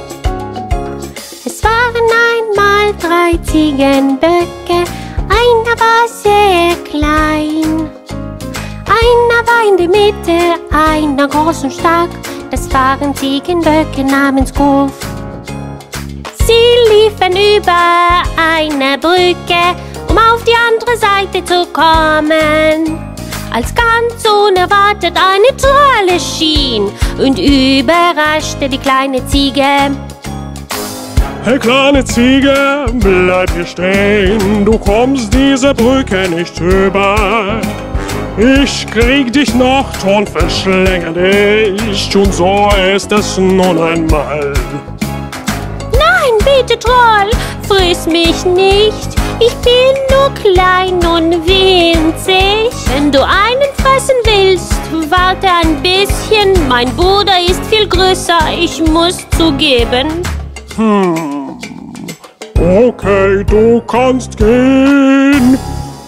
Es waren einmal drei Ziegenböcke, einer war sehr klein. Einer war in der Mitte, einer groß und stark. Das waren Ziegenböcke namens Gruff. Sie liefen über eine Brücke, um auf die andere Seite zu kommen. Als ganz unerwartet eine Troll erschien und überraschte die kleine Ziege. Hey kleine Ziege, bleib hier stehen, du kommst diese Brücke nicht über. Ich krieg dich noch und verschlänge dich, und so ist es nun einmal. Nein, bitte Troll, friss mich nicht, ich bin nur klein und winzig. Wenn du einen fressen willst, warte ein bisschen, mein Bruder ist viel größer, ich muss zugeben. Hm, okay, du kannst gehen.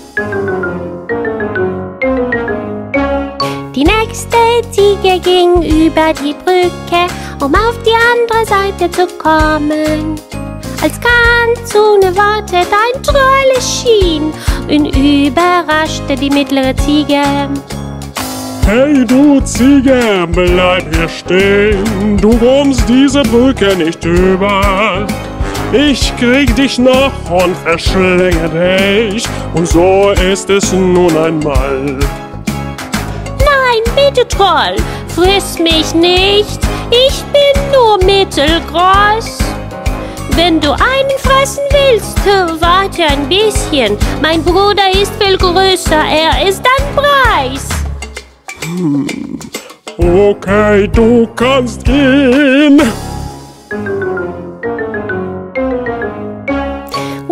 Die nächste Ziege ging über die Brücke, um auf die andere Seite zu kommen. Als ganz unerwartet ein Troll erschien und überraschte die mittlere Ziege. Hey du Ziege, bleib hier stehen, du kommst diese Brücke nicht über. Ich krieg dich noch und verschlänge dich, und so ist es nun einmal. Nein, bitte Troll, friss mich nicht, ich bin nur mittelgroß. Wenn du einen fressen willst, warte ein bisschen, mein Bruder ist viel größer, er ist ein Preis. Hm. Okay, du kannst gehen.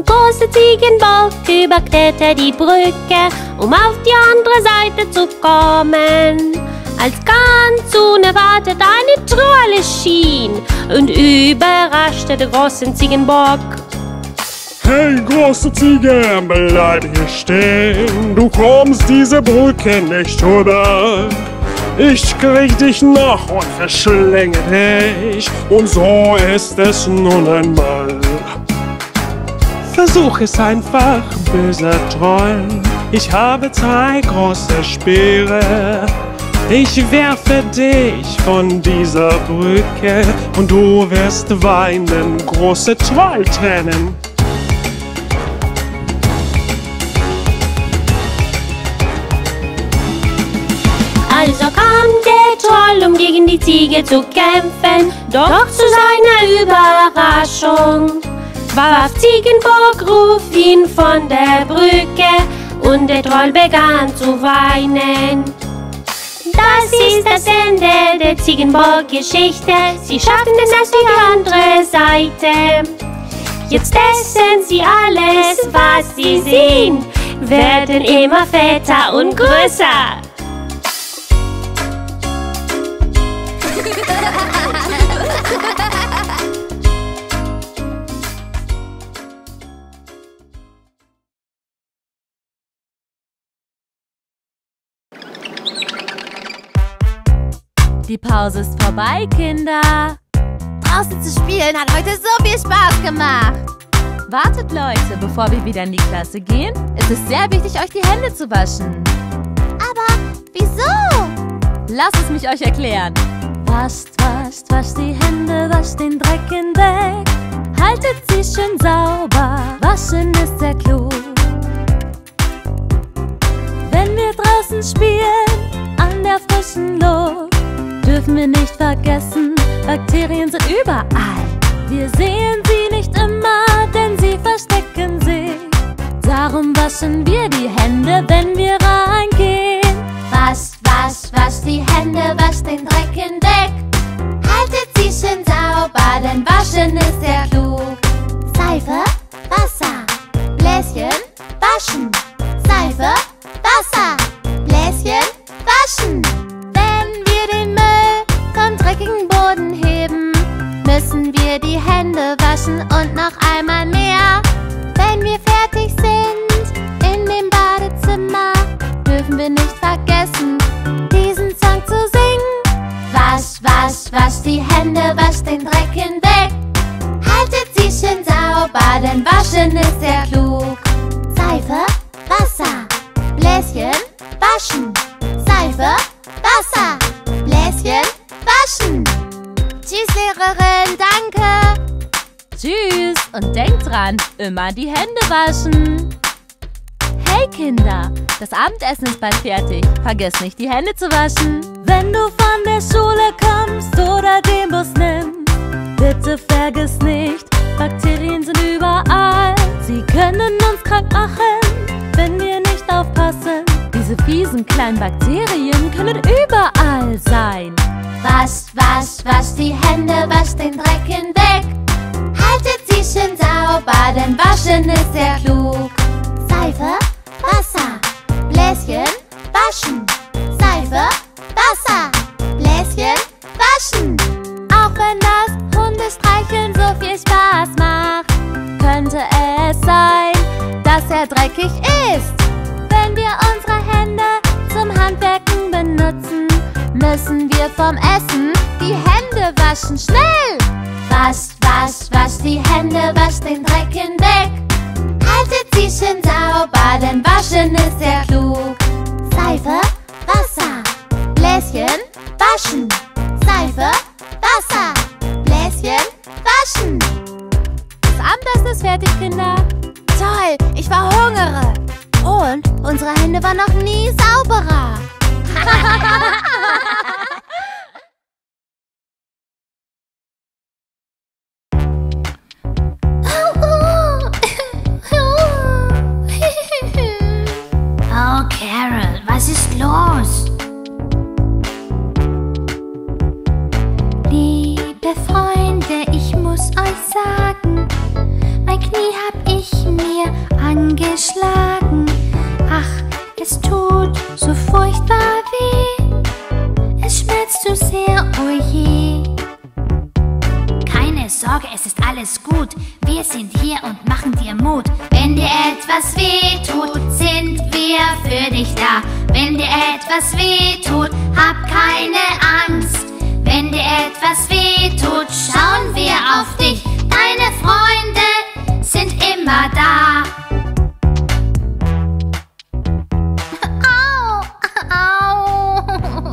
Und große Ziegenbock überquerte die Brücke, um auf die andere Seite zu kommen. Als ganz unerwartet eine Trolle schien und überraschte den großen Ziegenbock. Hey, große Ziege, bleib hier stehen. Du kommst diese Brücke nicht rüber. Ich krieg dich noch und verschlinge dich. Und so ist es nun einmal. Versuch es einfach, böser Troll. Ich habe zwei große Speere. Ich werfe dich von dieser Brücke und du wirst weinen, große Trolltränen. Also kam der Troll, um gegen die Ziege zu kämpfen. Doch zu seiner Überraschung warf Ziegenbock, ruf ihn von der Brücke, und der Troll begann zu weinen. Das ist das Ende der Ziegenbock-Geschichte. Sie schaffen es auf die andere Seite. Jetzt essen sie alles, was sie sehen, werden immer fetter und größer. Die Pause ist vorbei, Kinder. Draußen zu spielen hat heute so viel Spaß gemacht. Wartet, Leute, bevor wir wieder in die Klasse gehen. Es ist sehr wichtig, euch die Hände zu waschen. Aber wieso? Lasst es mich euch erklären. Wascht, wascht, wascht die Hände, wascht den Dreck hinweg. Haltet sie schön sauber, waschen ist sehr klug. Wenn wir draußen spielen, an der frischen Luft, dürfen wir nicht vergessen, Bakterien sind überall. Wir sehen sie nicht immer, denn sie verstecken sich. Darum waschen wir die Hände, wenn wir reingehen. Wasch, wasch, wasch die Hände, wasch den Dreck hinweg. Haltet sie schön sauber, denn waschen ist sehr klug. Seife, Wasser, Bläschen, waschen. Seife, Wasser, Bläschen, waschen. Dreckigen Boden heben, müssen wir die Hände waschen und noch einmal mehr. Wenn wir fertig sind in dem Badezimmer, dürfen wir nicht vergessen, diesen Song zu singen. Wasch, wasch, wasch die Hände, wasch den Dreck hinweg. Haltet sie schön sauber, denn waschen ist sehr klug. Seife, Wasser, Bläschen, waschen. Seife, Wasser, Bläschen, waschen. Tschüss, Lehrerin, danke. Tschüss und denkt dran, immer die Hände waschen. Hey Kinder, das Abendessen ist bald fertig. Vergesst nicht, die Hände zu waschen. Wenn du von der Schule kommst oder den Bus nimmst, bitte vergiss nicht, Bakterien sind überall. Sie können uns krank machen, wenn wir nicht aufpassen. Diese fiesen kleinen Bakterien können überall sein. Wasch, wasch, wasch die Hände, wasch den Dreck hinweg. Haltet sie schön sauber, denn waschen ist sehr klug. Seife, Wasser, Bläschen, waschen. Seife, Wasser, Bläschen, waschen. Auch wenn das Hundestreicheln so viel Spaß macht, könnte es sein, dass er dreckig ist. Wenn wir unsere Hände zum Handwerken benutzen, müssen wir vom Essen die Hände waschen, schnell! Wasch, wasch, wasch die Hände, wasch den Dreck hinweg. Haltet sie schön sauber, denn waschen ist sehr klug. Seife, Wasser, Bläschen, waschen. Seife, Wasser, Bläschen, waschen. Das Abendessen ist fertig, Kinder. Toll, ich verhungere. Und unsere Hände waren noch nie sauberer. Oh, Carol, was ist los? Liebe Freunde, ich muss euch sagen, mein Knie hab ich es ist alles gut. Wir sind hier und machen dir Mut. Wenn dir etwas weh tut, sind wir für dich da. Wenn dir etwas weh tut, hab keine Angst. Wenn dir etwas weh tut, schauen wir auf dich. Deine Freunde sind immer da. Au, au.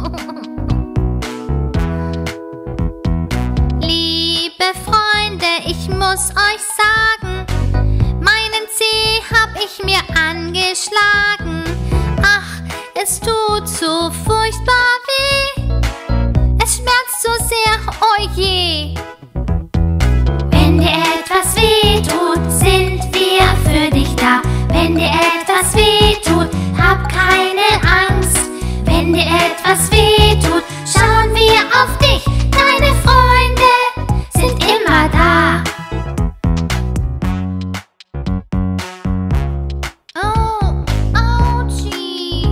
Liebe Freunde, ich muss euch sagen, meinen Zeh hab ich mir angeschlagen. Ach, es tut so furchtbar weh. Es schmerzt so sehr, oh je. Wenn dir etwas weh tut, sind wir für dich da. Wenn dir etwas weh tut, hab keine Angst. Wenn dir etwas weh tut, schauen wir auf dich. Deine Freunde sind immer da. Oh, Autschi.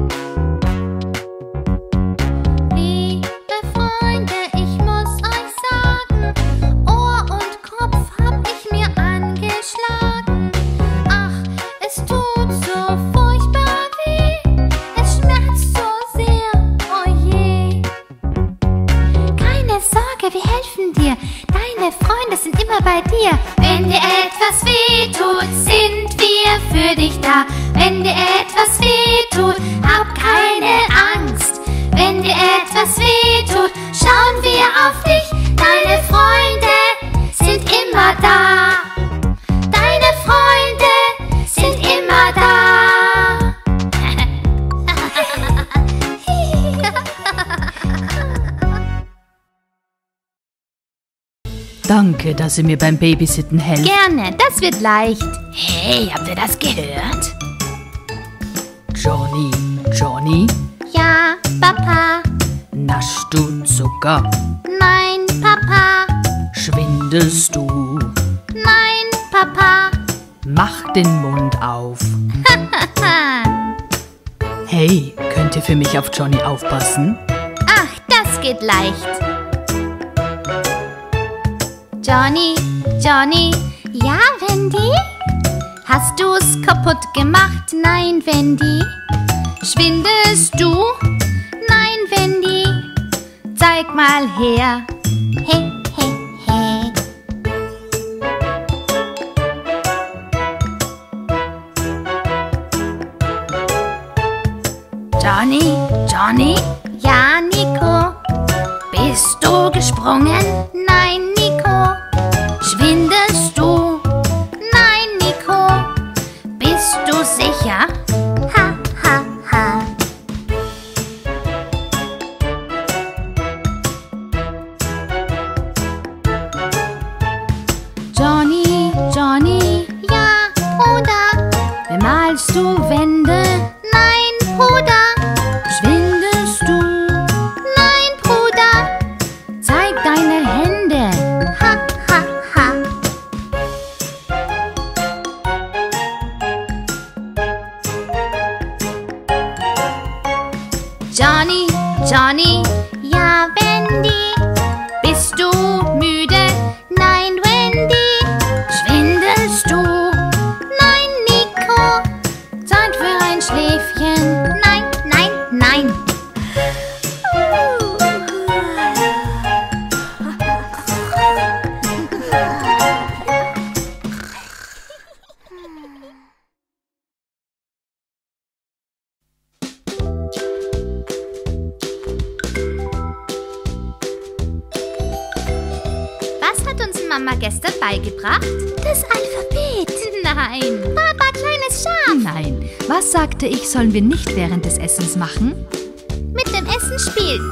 Liebe Freunde, ich muss euch sagen, Ohr und Kopf hab ich mir angeschlagen. Ach, es tut so furchtbar weh. Es schmerzt so sehr, oh je. Keine Sorge, wir helfen dir. Deine Freunde sind immer bei dir. Wenn dir etwas weh tut, sind wir für dich da. Wenn dir etwas weh tut, hab keine Angst. Wenn dir etwas weh tut, schauen wir auf dich. Deine Freunde sind immer da. Deine Freunde sind immer da. Danke, dass ihr mir beim Babysitten helft. Gerne, das wird leicht. Hey, habt ihr das gehört? Johnny, Johnny, Ja, Papa. naschst du Zucker? Nein, Papa. Schwindest du? Nein, Papa. Mach den Mund auf. Ha. Hey, könnt ihr für mich auf Johnny aufpassen? Ach, das geht leicht. Johnny, Johnny. Ja, Wendy? Hast du's kaputt gemacht? Nein, Wendy. Schwindest du? Nein, Wendy. Zeig mal her. Hey, hey, hey. Johnny, Johnny, Ja, Nico. bist du gesprungen? Nein, Nico. Schwindest du? Nein, Nico. Bist du sicher? Ha, ha, ha. Johnny, Johnny. Ja, Bruder. Bemalst du Wände? Nein, Bruder. Schwindest du? Nein, Bruder. Zeig deine Hände. Ha, ha, ha. Johnny, Johnny. Ja, Wendy. Bist du Müde? Nein, Wendy. Schwindest du? Nein, Nico. Zeit für ein Schläfchen. Nein, nein, nein. Was hat uns Mama gestern beigebracht? Das Alphabet. Nein. Papa, kleines Schaf. Nein. Was sagte ich, sollen wir nicht während des Essens machen? Mit dem Essen spielen.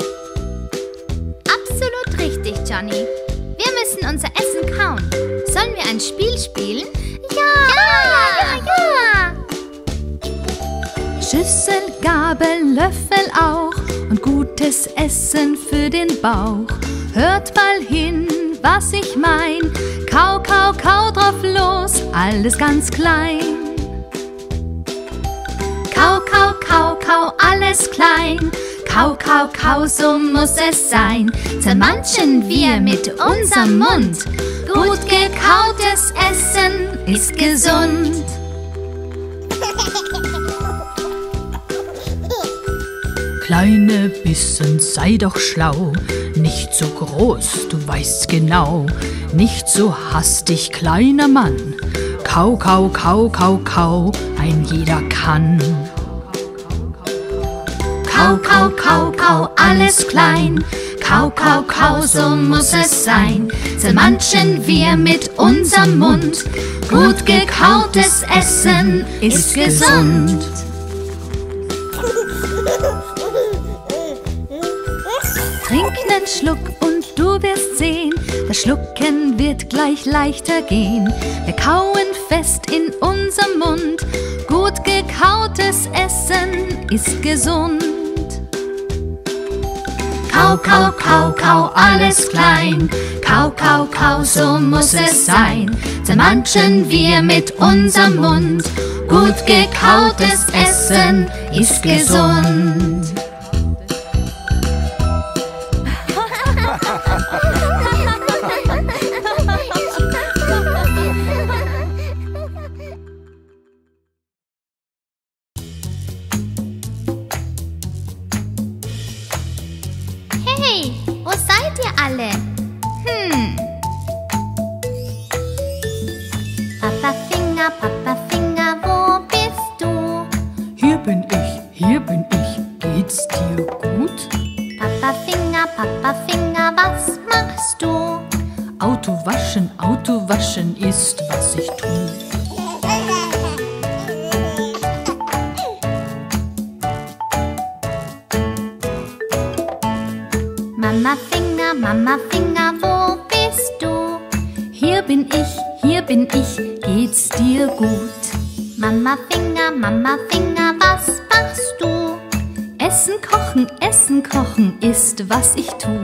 Absolut richtig, Johnny. Wir müssen unser Essen kauen. Sollen wir ein Spiel spielen? Ja! Ja, ja, ja! Schüssel, Gabel, Löffel auch und gutes Essen für den Bauch. Hört mal hin, was ich mein. Kau, kau, kau drauf los, alles ganz klein. Kau, kau, kau, kau, alles klein. Kau, kau, kau, so muss es sein. Zermanschen wir mit unserem Mund. Gut gekautes Essen ist gesund. Kleine Bissen, sei doch schlau, nicht so groß, du weißt genau, nicht so hastig, kleiner Mann. Kau, kau, kau, kau, kau, ein jeder kann. Kau, kau, kau, kau, alles klein. Kau, kau, kau, so muss es sein. Zermanschen wir mit unserem Mund. Gut gekautes Essen ist gesund. Trink nen Schluck und du wirst sehen, das Schlucken wird gleich leichter gehen. Wir kauen fest in unserem Mund. Gut gekautes Essen ist gesund. Kau, kau, kau, kau, alles klein. Kau, kau, kau, so muss es sein. Zermanschen wir mit unserem Mund. Gut gekautes Essen ist gesund. Hey, wo seid ihr alle? Hm. Papa Finger, Papa Finger, wo bist du? Hier bin ich, hier bin ich, geht's dir gut? Papa Finger, Papa Finger, was machst du? Auto waschen, Auto waschen ist, was ich tu. Mama Finger, Mama Finger, wo bist du? Hier bin ich, hier bin ich, geht's dir gut? Mama Finger, Mama Finger, was machst du? Essen kochen, Essen kochen ist, was ich tu.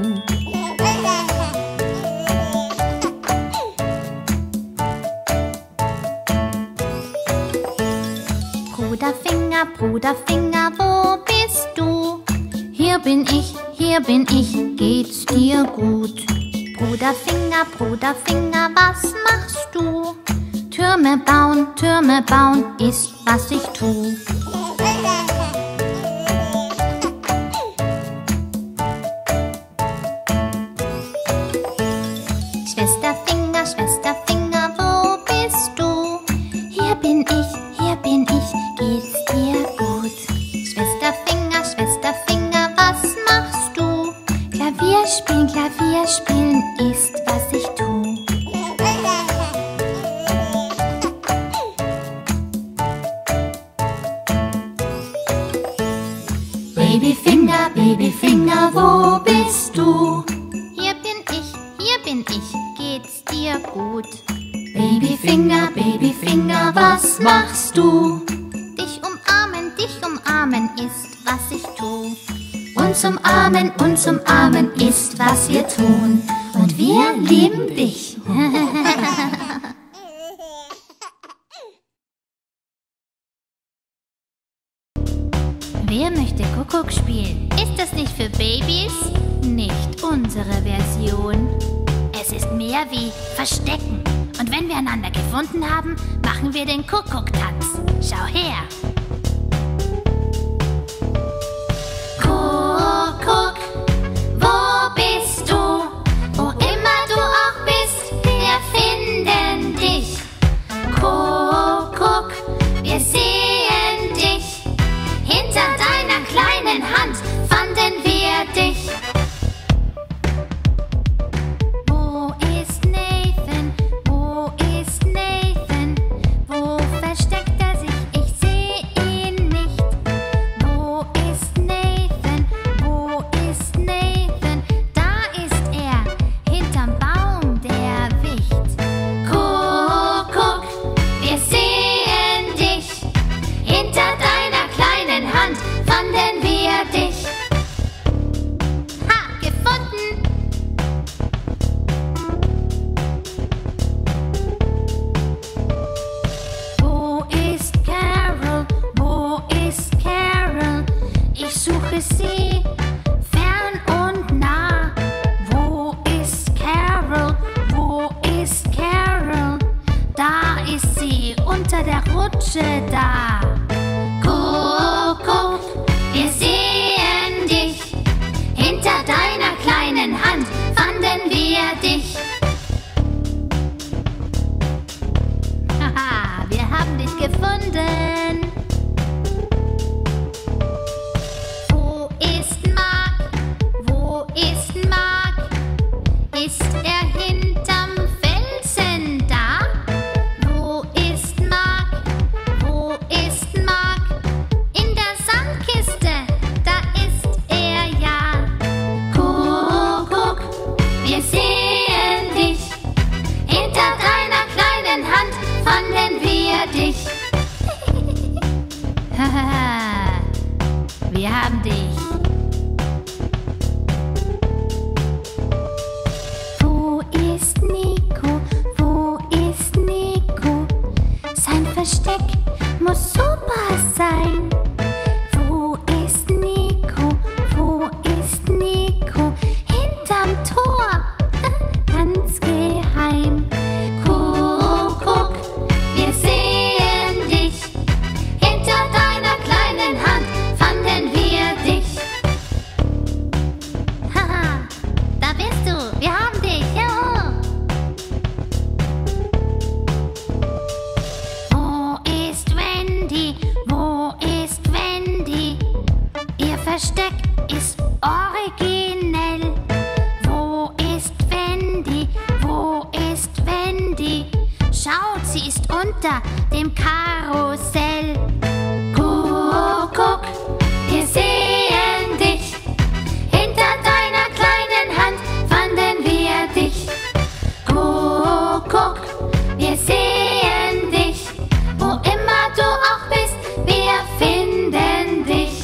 Bruder Finger, Bruder Finger, wo bist du? Hier bin ich, hier bin ich, geht's dir gut? Bruder Finger, Bruder Finger, was machst du? Türme bauen, Türme bauen ist, was ich tu. Schwester Finger, Schwester Finger, wo bist du? Hier bin ich, hier bin ich, geht's dir gut? Schwester Finger, Schwester Finger, was machst du? Klavier spielen, Klavier spielen ist, was ich tu. Babyfinger, Babyfinger, wo bist du? Hier bin ich, hier bin ich, geht's dir gut? Babyfinger, Babyfinger, was machst du? Dich umarmen, dich umarmen ist, was ich tu. Uns umarmen, uns umarmen ist, was wir tun. Und wir lieben dich. Wer möchte Kuckuck spielen? Ist das nicht für Babys? Nicht unsere Version. Es ist mehr wie Verstecken. Und wenn wir einander gefunden haben, machen wir den Kuckuck-Tanz. Schau her. Kuckuck, wo bist du? Wo immer du auch bist, wir finden dich. Kuckuck, wir sehen dich. Hinter deiner kleinen Hand fanden wir dich. Wo ist Nathan? Wo ist Nathan? Wo versteckt er sich? Ich seh ihn Rutsche da. Kuckuck, wir sehen dich. Hinter deiner kleinen Hand fanden wir dich. Haha, wir haben dich gefunden. Wo ist Mark? Wo ist Mark? Ist er hinterm Felsen da? Wo ist Mark? Wo ist Mark? In der Sandkiste, da ist er ja. Kuckuck, wir sehen dich. Hinter deiner kleinen Hand fanden wir dich. Haha, wir haben dich. Wo ist Nico? Wo ist Nico? Sein Versteck muss super sein. Wo ist Nico? Wo ist Nico? Hinterm Tor, ganz geheim. Kuckuck, wir sehen dich. Hinter deiner kleinen Hand fanden wir dich. Haha, da bist du, wir haben dich, juhu. Wo ist Wendy? Wo ist Wendy? Ihr Versteck ist originell. Wo ist Wendy? Wo ist Wendy? Schaut, sie ist unter dem Karussell. Kuckuck, wir sehen dich. Hinter deiner kleinen Hand fanden wir dich. Kuckuck, wir sehen dich. Wo immer du auch bist, wir finden dich.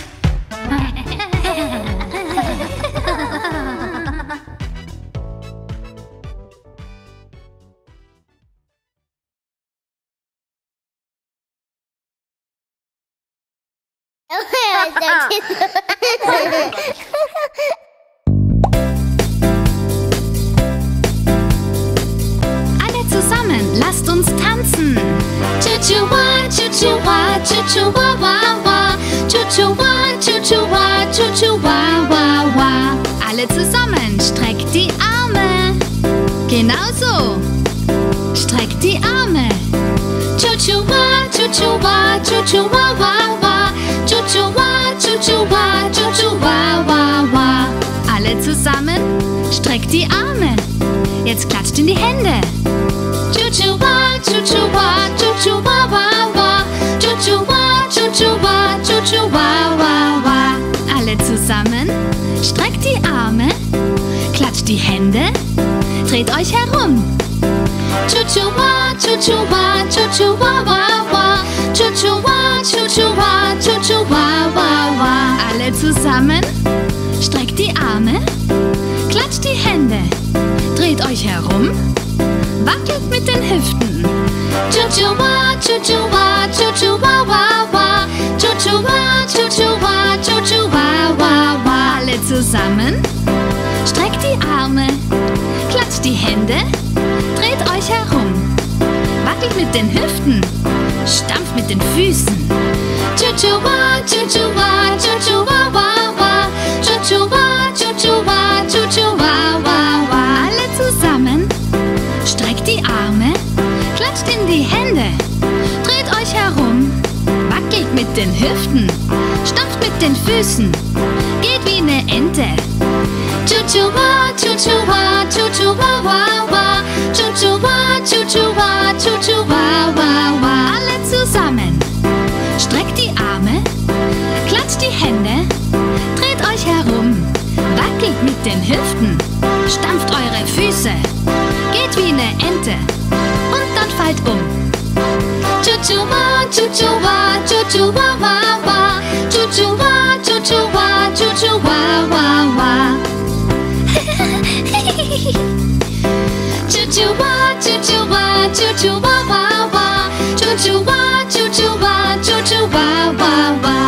Alle zusammen, lasst uns tanzen. Chuchuwa, chuchuwa, chuchuwa, wa, wa. Chuchuwa, chuchuwa, chuchuwa, wa, wa. Alle zusammen, streckt die Arme. Genau so. Streckt die Arme. Chuchuwa, chuchuwa, chuchuwa, wa, wa. Chuchuwa, chuchuwa, chuchuwa, wa, wa. Alle zusammen, streckt die Arme. Jetzt klatscht in die Hände. Chuchuwa, chuchuwa, chuchuwa, wa, wa. Chuchuwa, chuchuwa, chuchuwa, wa, wa. Alle zusammen, streckt die Arme. Klatscht die Hände. Dreht euch herum. Chuchuwa, chuchuwa, chuchuwa, wa, wa. Chuchuwa, chuchuwa, chuchuwa, wa, wa. Alle zusammen, streckt die Arme. Klatscht die Hände. Dreht euch herum. Wackelt mit den Hüften. Chuchuwa, chuchuwa, chuchuwa, wa, wa. Chuchuwa, chuchuwa, chuchuwa, wa, wa. Alle zusammen, streckt die Arme. Klatscht die Hände. Dreht euch herum. Wackelt mit den Hüften. Stampft mit den Füßen. Chuchuwa, chuchuwa, chuchuwa, wa, wa. Chuchuwa, chuchuwa, chuchuwa, wa, wa. Alle zusammen, streckt die Arme. Klatscht in die Hände. Dreht euch herum. Wackelt mit den Hüften. Stampft mit den Füßen. Geht wie eine Ente. Chuchuwa, chuchuwa, chuchuwa, wa, wa. Chuchuwa, chuchuwa, chuchuwa, wa, wa. Alle zusammen, streckt die Arme. Klatscht die Hände. Dreht euch herum. Wackelt mit den Hüften. Stampft eure Füße. Geht wie eine Ente. Und dann fallt um. Chuchuwa, chuchuwa, chuchuwa, wa, wa. Chuchuwa, chuchuwa, chuchuwa, wa, wa. Chuchuwa, chuchuwa, chuchuwa, wa, wa. Chuchuwa, chuchuwa, chuchuwa, wa, wa.